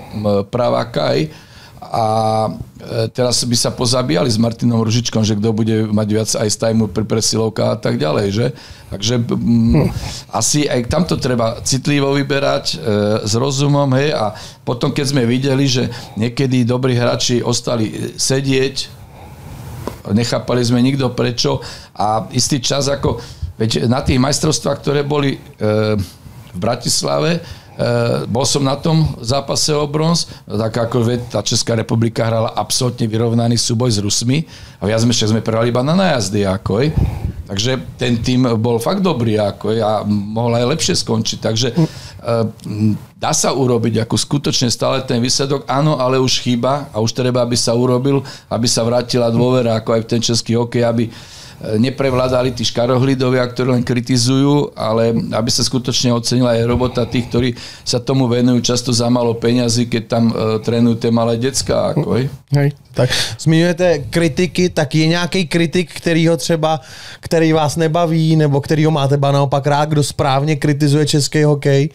praváka aj, a teraz by sa pozabíjali s Martinom Ružičkom, že kto bude mať viac aj stajmu pri presilovkách a tak ďalej, že? Takže m, asi aj tamto treba citlivo vyberať e, s rozumom, hej, a potom keď sme videli, že niekedy dobrí hráči ostali sedieť, nechápali sme nikto prečo a istý čas ako, veď na tých majstrovstvách, ktoré boli e, v Bratislave, Uh, bol som na tom zápase o bronz, tak ako vie, tá Česká republika hrala absolútne vyrovnaný súboj s Rusmi a viac sme, sme prehrali iba na nájazdy, ako je. Takže ten tým bol fakt dobrý, ako je, a mohol aj lepšie skončiť. Takže uh, dá sa urobiť ako skutočne stále ten výsledok, áno, ale už chýba a už treba, aby sa urobil, aby sa vrátila dôvera, ako aj v ten český hokej, aby neprevládali tí škarohlídovia, ktorí len kritizujú, ale aby sa skutočne ocenila aj robota tých, ktorí sa tomu venujú často za málo peňazí, keď tam uh, trénujú tie malé decká. Ako, hej? Hej. Tak zmiňujete kritiky, tak je nějaký kritik, kterýho třeba, který vás nebaví, nebo kterýho máte ba naopak rád, kdo správně kritizuje český hokej?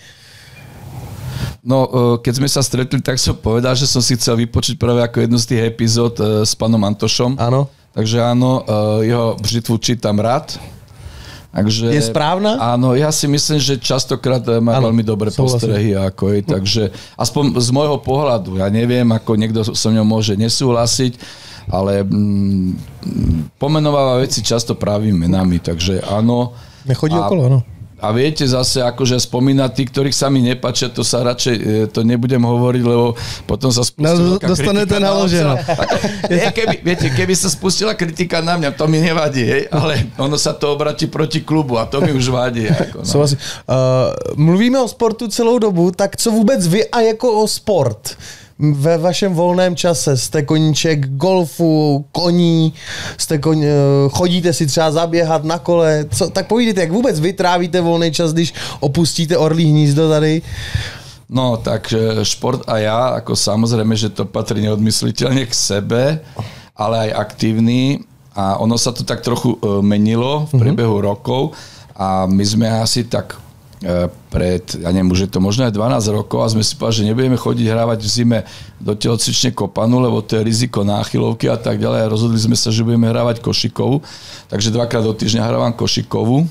No, keď sme sa stretli, tak som povedal, že som si chcel vypočuť práve ako jednu z tých epizód s pánom Antošom. Áno. Takže áno, jeho břitvu čítam rád. Takže, je správna? Áno, ja si myslím, že častokrát má ano, veľmi dobré postrehy. Ako je, takže aspoň z môjho pohľadu, ja neviem, ako niekto so mňou môže nesúhlasiť, ale mm, pomenováva veci často pravými menami, takže áno. Nechodí a, okolo, no. A viete zase, akože spomínať tí, ktorých sa mi nepáčia, to sa radšej, to nebudem hovoriť, lebo potom sa spustila no, dostanete naloženo. Na keby, viete, keby sa spustila kritika na mňa, to mi nevadí, hej, ale ono sa to obratí proti klubu a to mi už vadí. Ako, no. uh, mluvíme o sportu celou dobu, tak co vůbec vy a jako o sport? Ve vašem volném čase jste koníček golfu, koní, jste koň, chodíte si třeba zaběhat na kole, co, tak povídejte, jak vůbec vy trávíte volný čas, když opustíte orlí hnízdo tady? No, tak šport a ja, ako samozrejme, že to patrí neodmysliteľne k sebe, ale aj aktívny a ono sa to tak trochu menilo v priebehu mm-hmm. rokov a my sme asi tak pred, ja neviem, už je to možno aj dvanásť rokov a sme si povedali, že nebudeme chodiť hrávať v zime do telocvične kopanu, lebo to je riziko náchylovky a tak ďalej a rozhodli sme sa, že budeme hrávať košikovú, takže dvakrát do týždňa hrávam košikovú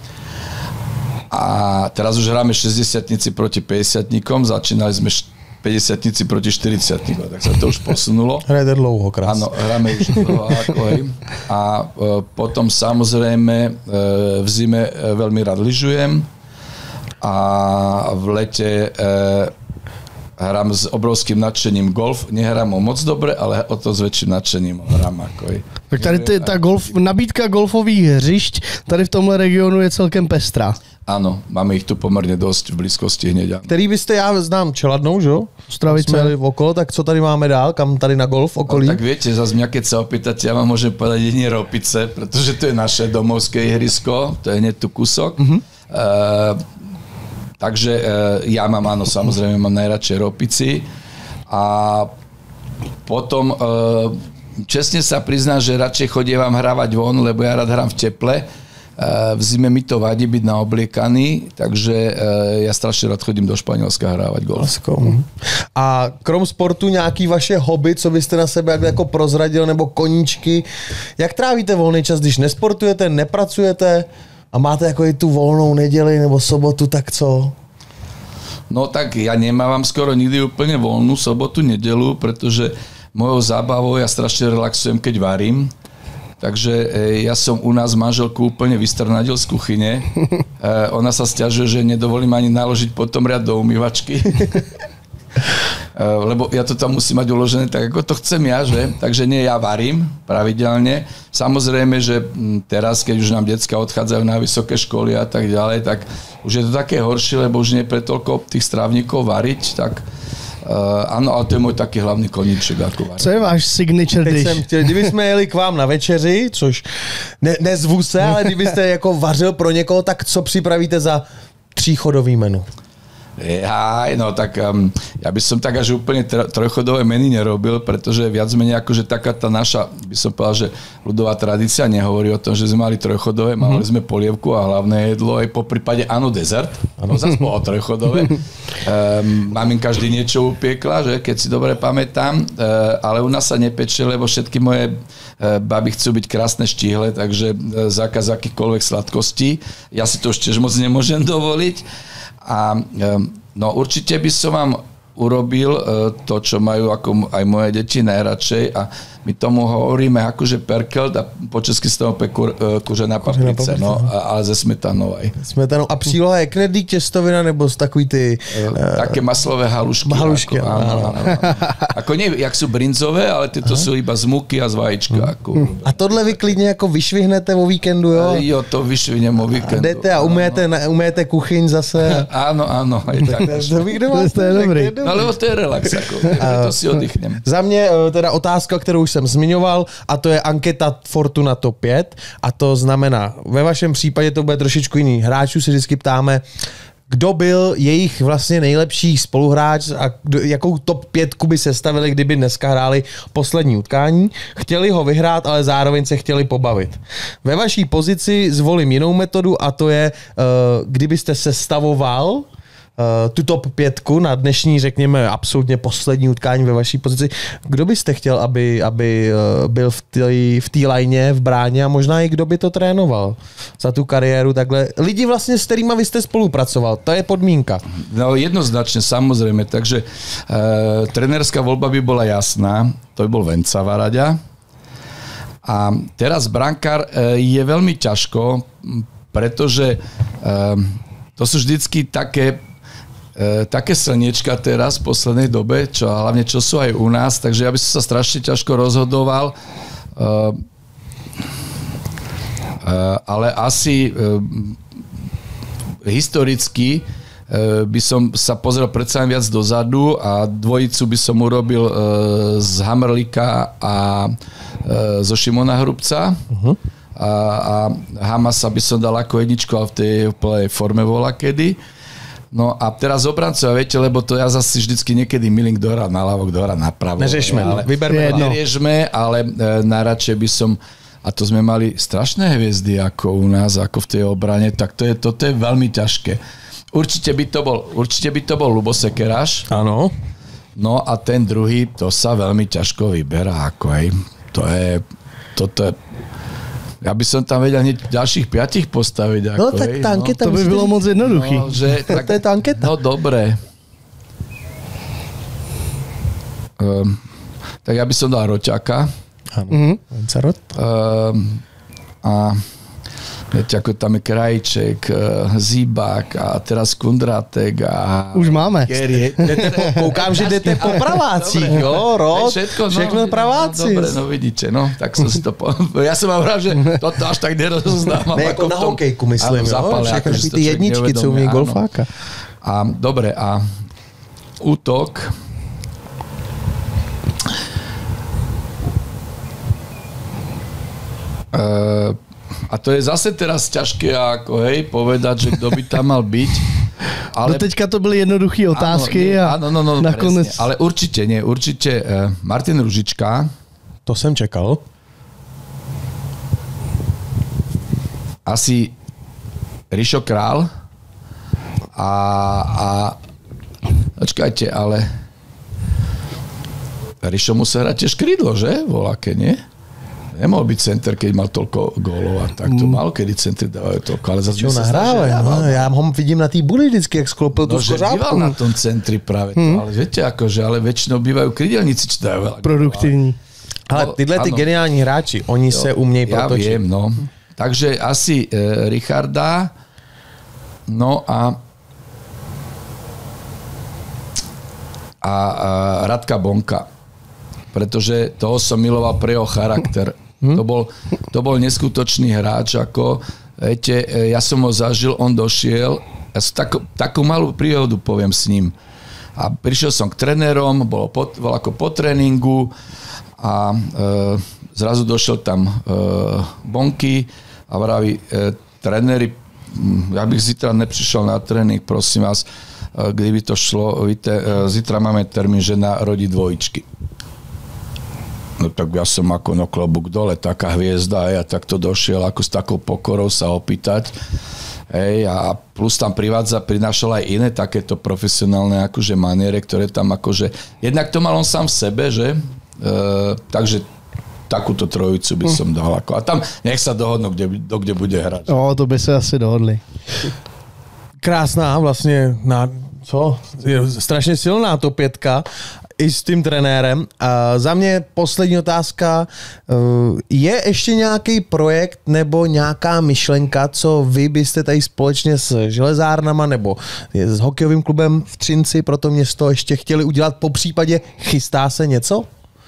a teraz už hráme šesťdesiatnici proti päťdesiatnikom, začínali sme päťdesiatnici proti štyridsiatnikom, tak sa to už posunulo. Hrajete dlouho, krásne. Áno, hráme už dlouho, ako hej. A e, potom samozrejme e, v zime e, veľmi rád lyžujem a v lete e, hrám s obrovským nadšením golf. Nehrám ho moc dobre, ale o to s väčším nadšením hrám. Ako je. Tak tady ty, ta golf, nabídka golfových hřišť tady v tomhle regionu je celkem pestrá. Áno, máme ich tu pomerne dosť v blízkosti hneď. Který byste, já znám Čeladnou, že jo? Stravice. Jsme okolo, tak co tady máme dál? Kam tady na golf okolí? No, tak viete, zase mňa keď sa opýtate, ja vám môžem povedať jedine Ropice, pretože to je naše domovské ihrisko, to je hneď tu kúsok. Mm-hmm. Uh, Takže e, ja mám, áno, samozrejme mám najradšej Ropici a potom e, čestne sa priznám, že radšej chodievam hrávať von, lebo ja rád hrám v teple. E, v zime mi to vadí byť naobliekaný, takže e, ja strašne rád chodím do Španielska hrávať golf. A krom sportu nějaký vaše hobby, co byste na sebe jako prozradil, nebo koníčky? Jak trávíte volný čas, když nesportujete, nepracujete? A máte jako i tu volnou neděli nebo sobotu, tak co? No tak ja nemávam skoro nikdy úplne voľnú sobotu, nedelu, pretože mojou zábavou ja strašne relaxujem, keď varím. Takže ja som u nás manželku úplne vystrnadil z kuchyne. Ona sa sťažuje, že nedovolím ani naložiť potom riad do umývačky. Lebo ja to tam musím mať uložené tak, ako to chcem ja, že? Takže nie, ja varím pravidelne. Samozrejme, že teraz, keď už nám decká odchádzajú na vysoké školy a tak ďalej, tak už je to také horšie, lebo už nie pre toľko tých strávnikov variť, tak Uh, ano, ale to je můj taky hlavní koníček. Jako co je váš signature dish? Jsem chtěl, kdybychom jeli k vám na večeři, což ne, nezvu se, ale kdybyste jako vařil pro někoho, tak co připravíte za tříchodový menu? Jaj, no tak um, ja by som tak až úplne trojchodové meny nerobil, pretože viac menej akože taká tá naša, by som povedal, že ľudová tradícia nehovorí o tom, že sme mali trojchodové, mm-hmm. mali sme polievku a hlavné jedlo, aj po prípade áno, dezert, ano, zase bolo trojchodové. Um, maminka vždy niečo upiekla, že keď si dobre pamätám, uh, ale u nás sa nepeče, lebo všetky moje uh, baby chcú byť krásne štíhle, takže uh, zákaz akýchkoľvek sladkostí. Ja si to už tiež moc nemôžem dovoliť. A no určite by som vám urobil to, čo majú ako aj moje deti najradšej a my tomu hovoríme akože perkelt a po česky z toho peku kuřená paprice, no, ale ze smetanou aj. Smetanou. A příloha je knedlík, těstovina nebo z takový ty... Také maslové halušky. Halušky, ako, áno, áno, áno. Ako nie, jak sú brinzové, ale tyto Aha. sú iba z múky a z vajíčka. Hmm. Ako. A tohle vy klidně jako vyšvihnete o víkendu, jo? Jo, to vyšvihnem o víkendu. A jdete a umyjete, umyjete kuchyň zase. Áno, áno. Aj tak. To je dobrý. No ale to je relax, ako. To si oddychnem. Za mě teda otázka, kterou už jsem zmiňoval, a to je anketa Fortuna top pět, a to znamená, ve vašem případě to bude trošičku jiný. Hráčů si vždycky ptáme, kdo byl jejich vlastně nejlepší spoluhráč a kdo, jakou top pětku by sestavili, kdyby dneska hráli poslední utkání. Chtěli ho vyhrát, ale zároveň se chtěli pobavit. Ve vaší pozici zvolím jinou metodu a to je, kdybyste sestavoval tu top pětku na dnešní, řekněme, absolutně poslední utkání ve vaší pozici. Kdo byste chtěl, aby, aby byl v té v té lajně, v bráně a možná i kdo by to trénoval za tu kariéru takhle? Lidi vlastně, s kterýma vy jste spolupracoval, to je podmínka. No jednoznačne, samozrejme, takže e, trenérska voľba by bola jasná, to by bol Venca Varaďa. A teraz brankár e, je veľmi ťažko, pretože e, to sú vždycky také E, také slniečka teraz v poslednej dobe, čo hlavne čo sú aj u nás, takže ja by som sa strašne ťažko rozhodoval, e, e, ale asi e, historicky e, by som sa pozrel predsa viac dozadu a dvojicu by som urobil e, z Hamrlíka a e, zo Šimona Hrubca. Uh-huh. A, a Hamasa by som dal ako jedničku, ale v tej plnej forme bola kedy. No a teraz obrancovia, viete, lebo to ja zase vždycky niekedy milím, kto hrá naľavo, kto hrá napravo. Neřešme, ale vyberme jedno. Neriešme, ale e, najradšej by som, a to sme mali strašné hviezdy ako u nás, ako v tej obrane, tak to je, toto je veľmi ťažké. Určite by to bol, určite by to bol Ľubo Sekeráš. Áno. No a ten druhý, to sa veľmi ťažko vyberá, ako hej. To je, toto je, ja by som tam vedel hneď ďalších piatich postaviť. Ako, no tak hej, tá anketa... No. To by bylo moc jednoduchý. No, že, tak, to je tá anketa. No dobre. Um, tak ja by som dal Roťaka. Áno, mm-hmm. Rot. Um, a viete, ako tam je Krajček, Zíbák a teraz Kundrátek a... Už máme. Kerie. Koukám, že jdete po pravácích, jo, Rod. Všetko, no, všechno praváci. No, dobre, no vidíte, no, tak som si to... Po... Ja som vám vrál, že toto až tak nerozoznávam. Ne, ako na hokejku myslím, áno, jo. Zapale, Všechno ako, ty jedničky, co umí golfáka. A dobre, a útok... Uh, a to je zase teraz ťažké ako, hej, povedať, že kto by tam mal byť. Ale... No teďka to byly jednoduché otázky. Áno, no, no, nakonec... Ale určite, nie, určite uh, Martin Ružička. To jsem čekal. Asi Rišo Král. A, a počkajte, ale Rišo musel hrať tiež krídlo, že? Voláke, nie? Nemohol byť center, keď mal toľko gólov a tak to málo kedy centry dávajú toľko, ale zase čo nahrávajú, no, ja ho vidím na tý buli vždycky, jak sklopil no, tú skořápku. Býval na tom centri práve to, hmm. ale viete akože, ale väčšinou bývajú krydelníci, čo dajú veľa. Produktívni. Ale tyhle ty geniální hráči, oni jo, se umějí ja protočit. Ja viem, no. Takže asi e, Richarda, no a a, a Radka Bonka. Pretože toho som miloval pre jeho charakter. Hmm? To, bol, to bol neskutočný hráč, ako, viete, ja som ho zažil, on došiel, ja som takú, takú malú príhodu poviem s ním. A prišiel som k trénerom, bol, po, bol ako po tréningu a e, zrazu došiel tam e, Bonky a vraví, e, tréneri, ja bych zítra neprišiel na tréning, prosím vás, e, kdyby to šlo, víte, e, zítra máme termín, žena rodí dvojičky. No tak ja som ako no klobúk dole, taká hviezda, ja takto došiel ako s takou pokorou sa opýtať. Hej, a plus tam privádza, prinášal aj iné takéto profesionálne akože maniere, ktoré tam akože, jednak to mal on sám v sebe, že? E, takže takúto trojicu by som dal. Ako, a tam nech sa dohodnú, kde, do kde bude hrať. No, to by sa asi dohodli. Krásná vlastně, na, co? Je strašně silná to pětka. I s tím trenérem. A za mě poslední otázka. Je ještě nějaký projekt nebo nějaká myšlenka, co vy byste tady společně s železárnama nebo s hokejovým klubem v Třinci pro to město ještě chtěli udělat? Po případě chystá se něco?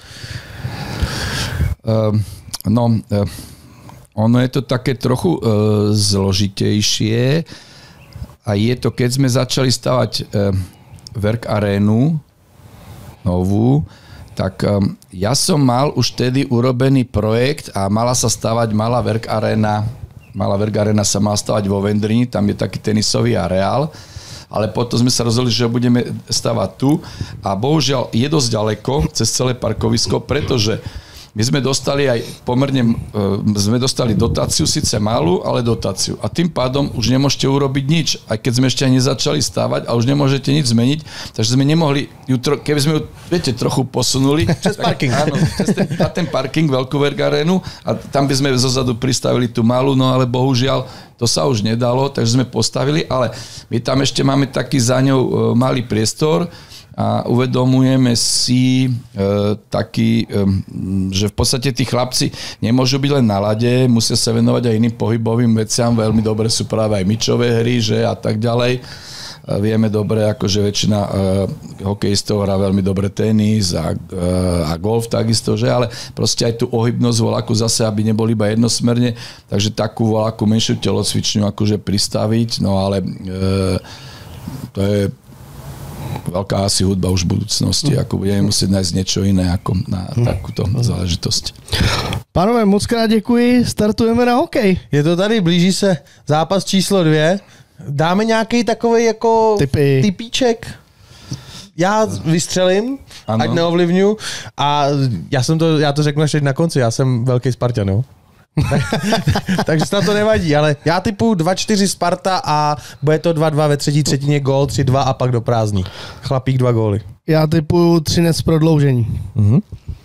Uh, no, uh, ono je to také trochu uh, zložitejšie a je to, keď sme začali stavať uh, Werk Arénu novú, tak um, ja som mal už tedy urobený projekt a mala sa stavať malá Werk Arena, malá Werk Arena sa mala stavať vo Vendrini, tam je taký tenisový areál, ale potom sme sa rozhodli, že budeme stavať tu a bohužiaľ je dosť ďaleko cez celé parkovisko, pretože my sme dostali aj pomerne, sme dostali dotáciu, síce malú, ale dotáciu. A tým pádom už nemôžete urobiť nič, aj keď sme ešte ani nezačali stávať a už nemôžete nič zmeniť, takže sme nemohli, ju tro, keby sme ju, viete, trochu posunuli. Cez tak, parking. Áno, cez ten, na ten parking, veľkú Vergarenu a tam by sme zozadu pristavili tú malú, no ale bohužiaľ to sa už nedalo, takže sme postavili, ale my tam ešte máme taký za ňou malý priestor, a uvedomujeme si e, taký, e, že v podstate tí chlapci nemôžu byť len na lade, musia sa venovať aj iným pohybovým veciam, veľmi dobre sú práve aj myčové hry, že a tak ďalej. E, vieme dobre, akože väčšina e, hokejistov hrá veľmi dobre tenis a, e, a golf takisto, že, ale proste aj tú ohybnosť voľaku zase, aby neboli iba jednosmerne, takže takú voľakú menšiu telocvičňu akože pristaviť, no ale e, to je veľká asi hudba už v budúcnosti, ako budeme musieť nájsť niečo iné ako na takúto záležitosť. Pánové, moc krát děkuji, startujeme na hokej. Je to tady, blíží se zápas číslo dvě. Dáme nějaký takovej jako Typy. typíček? Já vystřelím, ano. ať neovlivňu. A já jsem to, já to řeknu ještě na konci, já jsem velký Spartan, jo. Takže snad to nevadí, ale já typu dva čtyři Sparta a bude to dva dva ve třetí třetině gól, tři dva a pak do prázdní. Chlapík dva góly. Já typuju Třinec prodloužení. Mhm.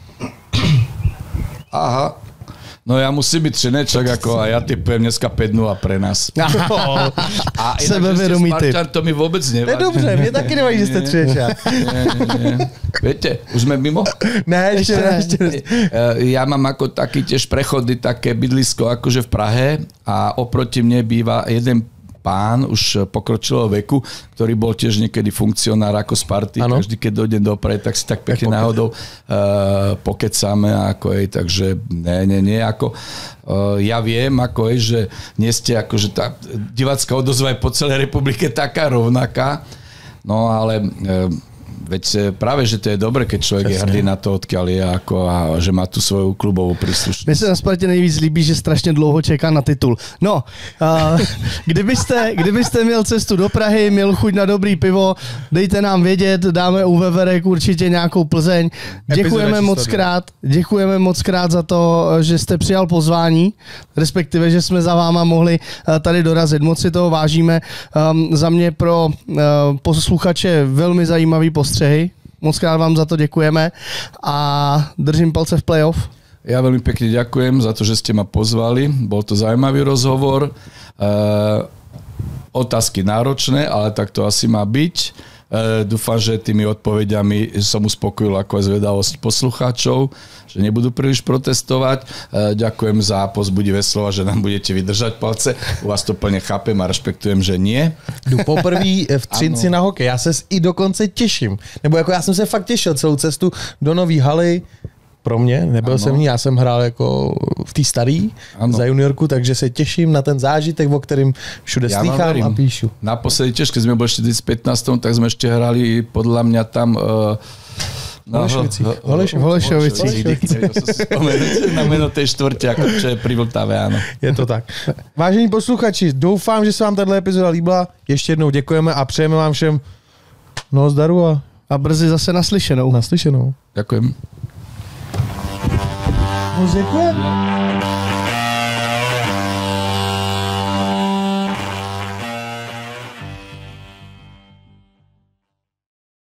Aha. No ja musím byť Třineček, ako a ja typujem dneska päť nula pre nás. A Sebevedomý typ. Spartan, to mi vôbec To nevadí. je dobře, mě taky nevadí, že jste Třinečák. Nie, nie, nie. Viete, už sme mimo? Ne, ještě ne, ještě ne. Ja mám ako taký tiež prechody, také bydlisko akože v Prahe a oproti mne býva jeden pán už pokročilého veku, ktorý bol tiež niekedy funkcionár ako Sparty. Ano. Každý, keď dojdem dopredu, tak si tak pekne náhodou uh, pokecáme. Ako je, takže ne, ne, nie. Ako, uh, ja viem, ako je, že nie ste ako, že tá divácka odozva je po celej republike taká rovnaká. No ale uh, veď práve, že to je dobre, keď človek Přesně. je hrdý na to, odkiaľ je ako a že má tu svoju klubovou príslušnosť. Mně se na Spartě nejvíc líbí, že strašně dlouho čeká na titul. No, uh, kdybyste, kdybyste měl cestu do Prahy, měl chuť na dobrý pivo, dejte nám vědět, dáme u Veverek určitě nějakou Plzeň. Děkujeme moc krát, děkujeme moc krát za to, že jste přijal pozvání, respektive, že jsme za váma mohli uh, tady dorazit. Moc si toho vážíme. Um, za mě pro uh, posluchače velmi zajímavý post střehy. Moc krát vám za to děkujeme a držím palce v playoff. Ja veľmi pekne ďakujem za to, že ste ma pozvali. Bol to zaujímavý rozhovor. E, otázky náročné, ale tak to asi má byť. E, dúfam, že tými odpovediami som uspokojil ako aj zvedavosť poslucháčov, že nebudú príliš protestovať. E, ďakujem za povzbudivé slova, že nám budete vydržať palce. U vás to plne chápem a respektujem, že nie. Jdu poprvé v Třinci na hokej. Já se i dokonce těším. Nebo jako já jsem se fakt těšil celou cestu do nový haly. Pro mě, nebyl ano. jsem ní, já jsem hrál jako v té starý ano. za juniorku, takže se těším na ten zážitek, o kterým všude ja slýchám a píšu. Naposledy tiež, keď sme boli ešte v dvetisícpätnásť, tak sme ešte hrali podľa mňa tam uh, v Holešovicích. V Holešovicích. Na meno tej štvrte, ako čo je pri Vltave, áno. Je to tak. Vážení posluchači, doufám, že se vám tato epizoda líbila. Ještě jednou děkujeme a přejeme vám všem mnoho zdaru a, a brzy zase naslyšenou. Naslyšenou. Ďakujem. Moc děkujeme.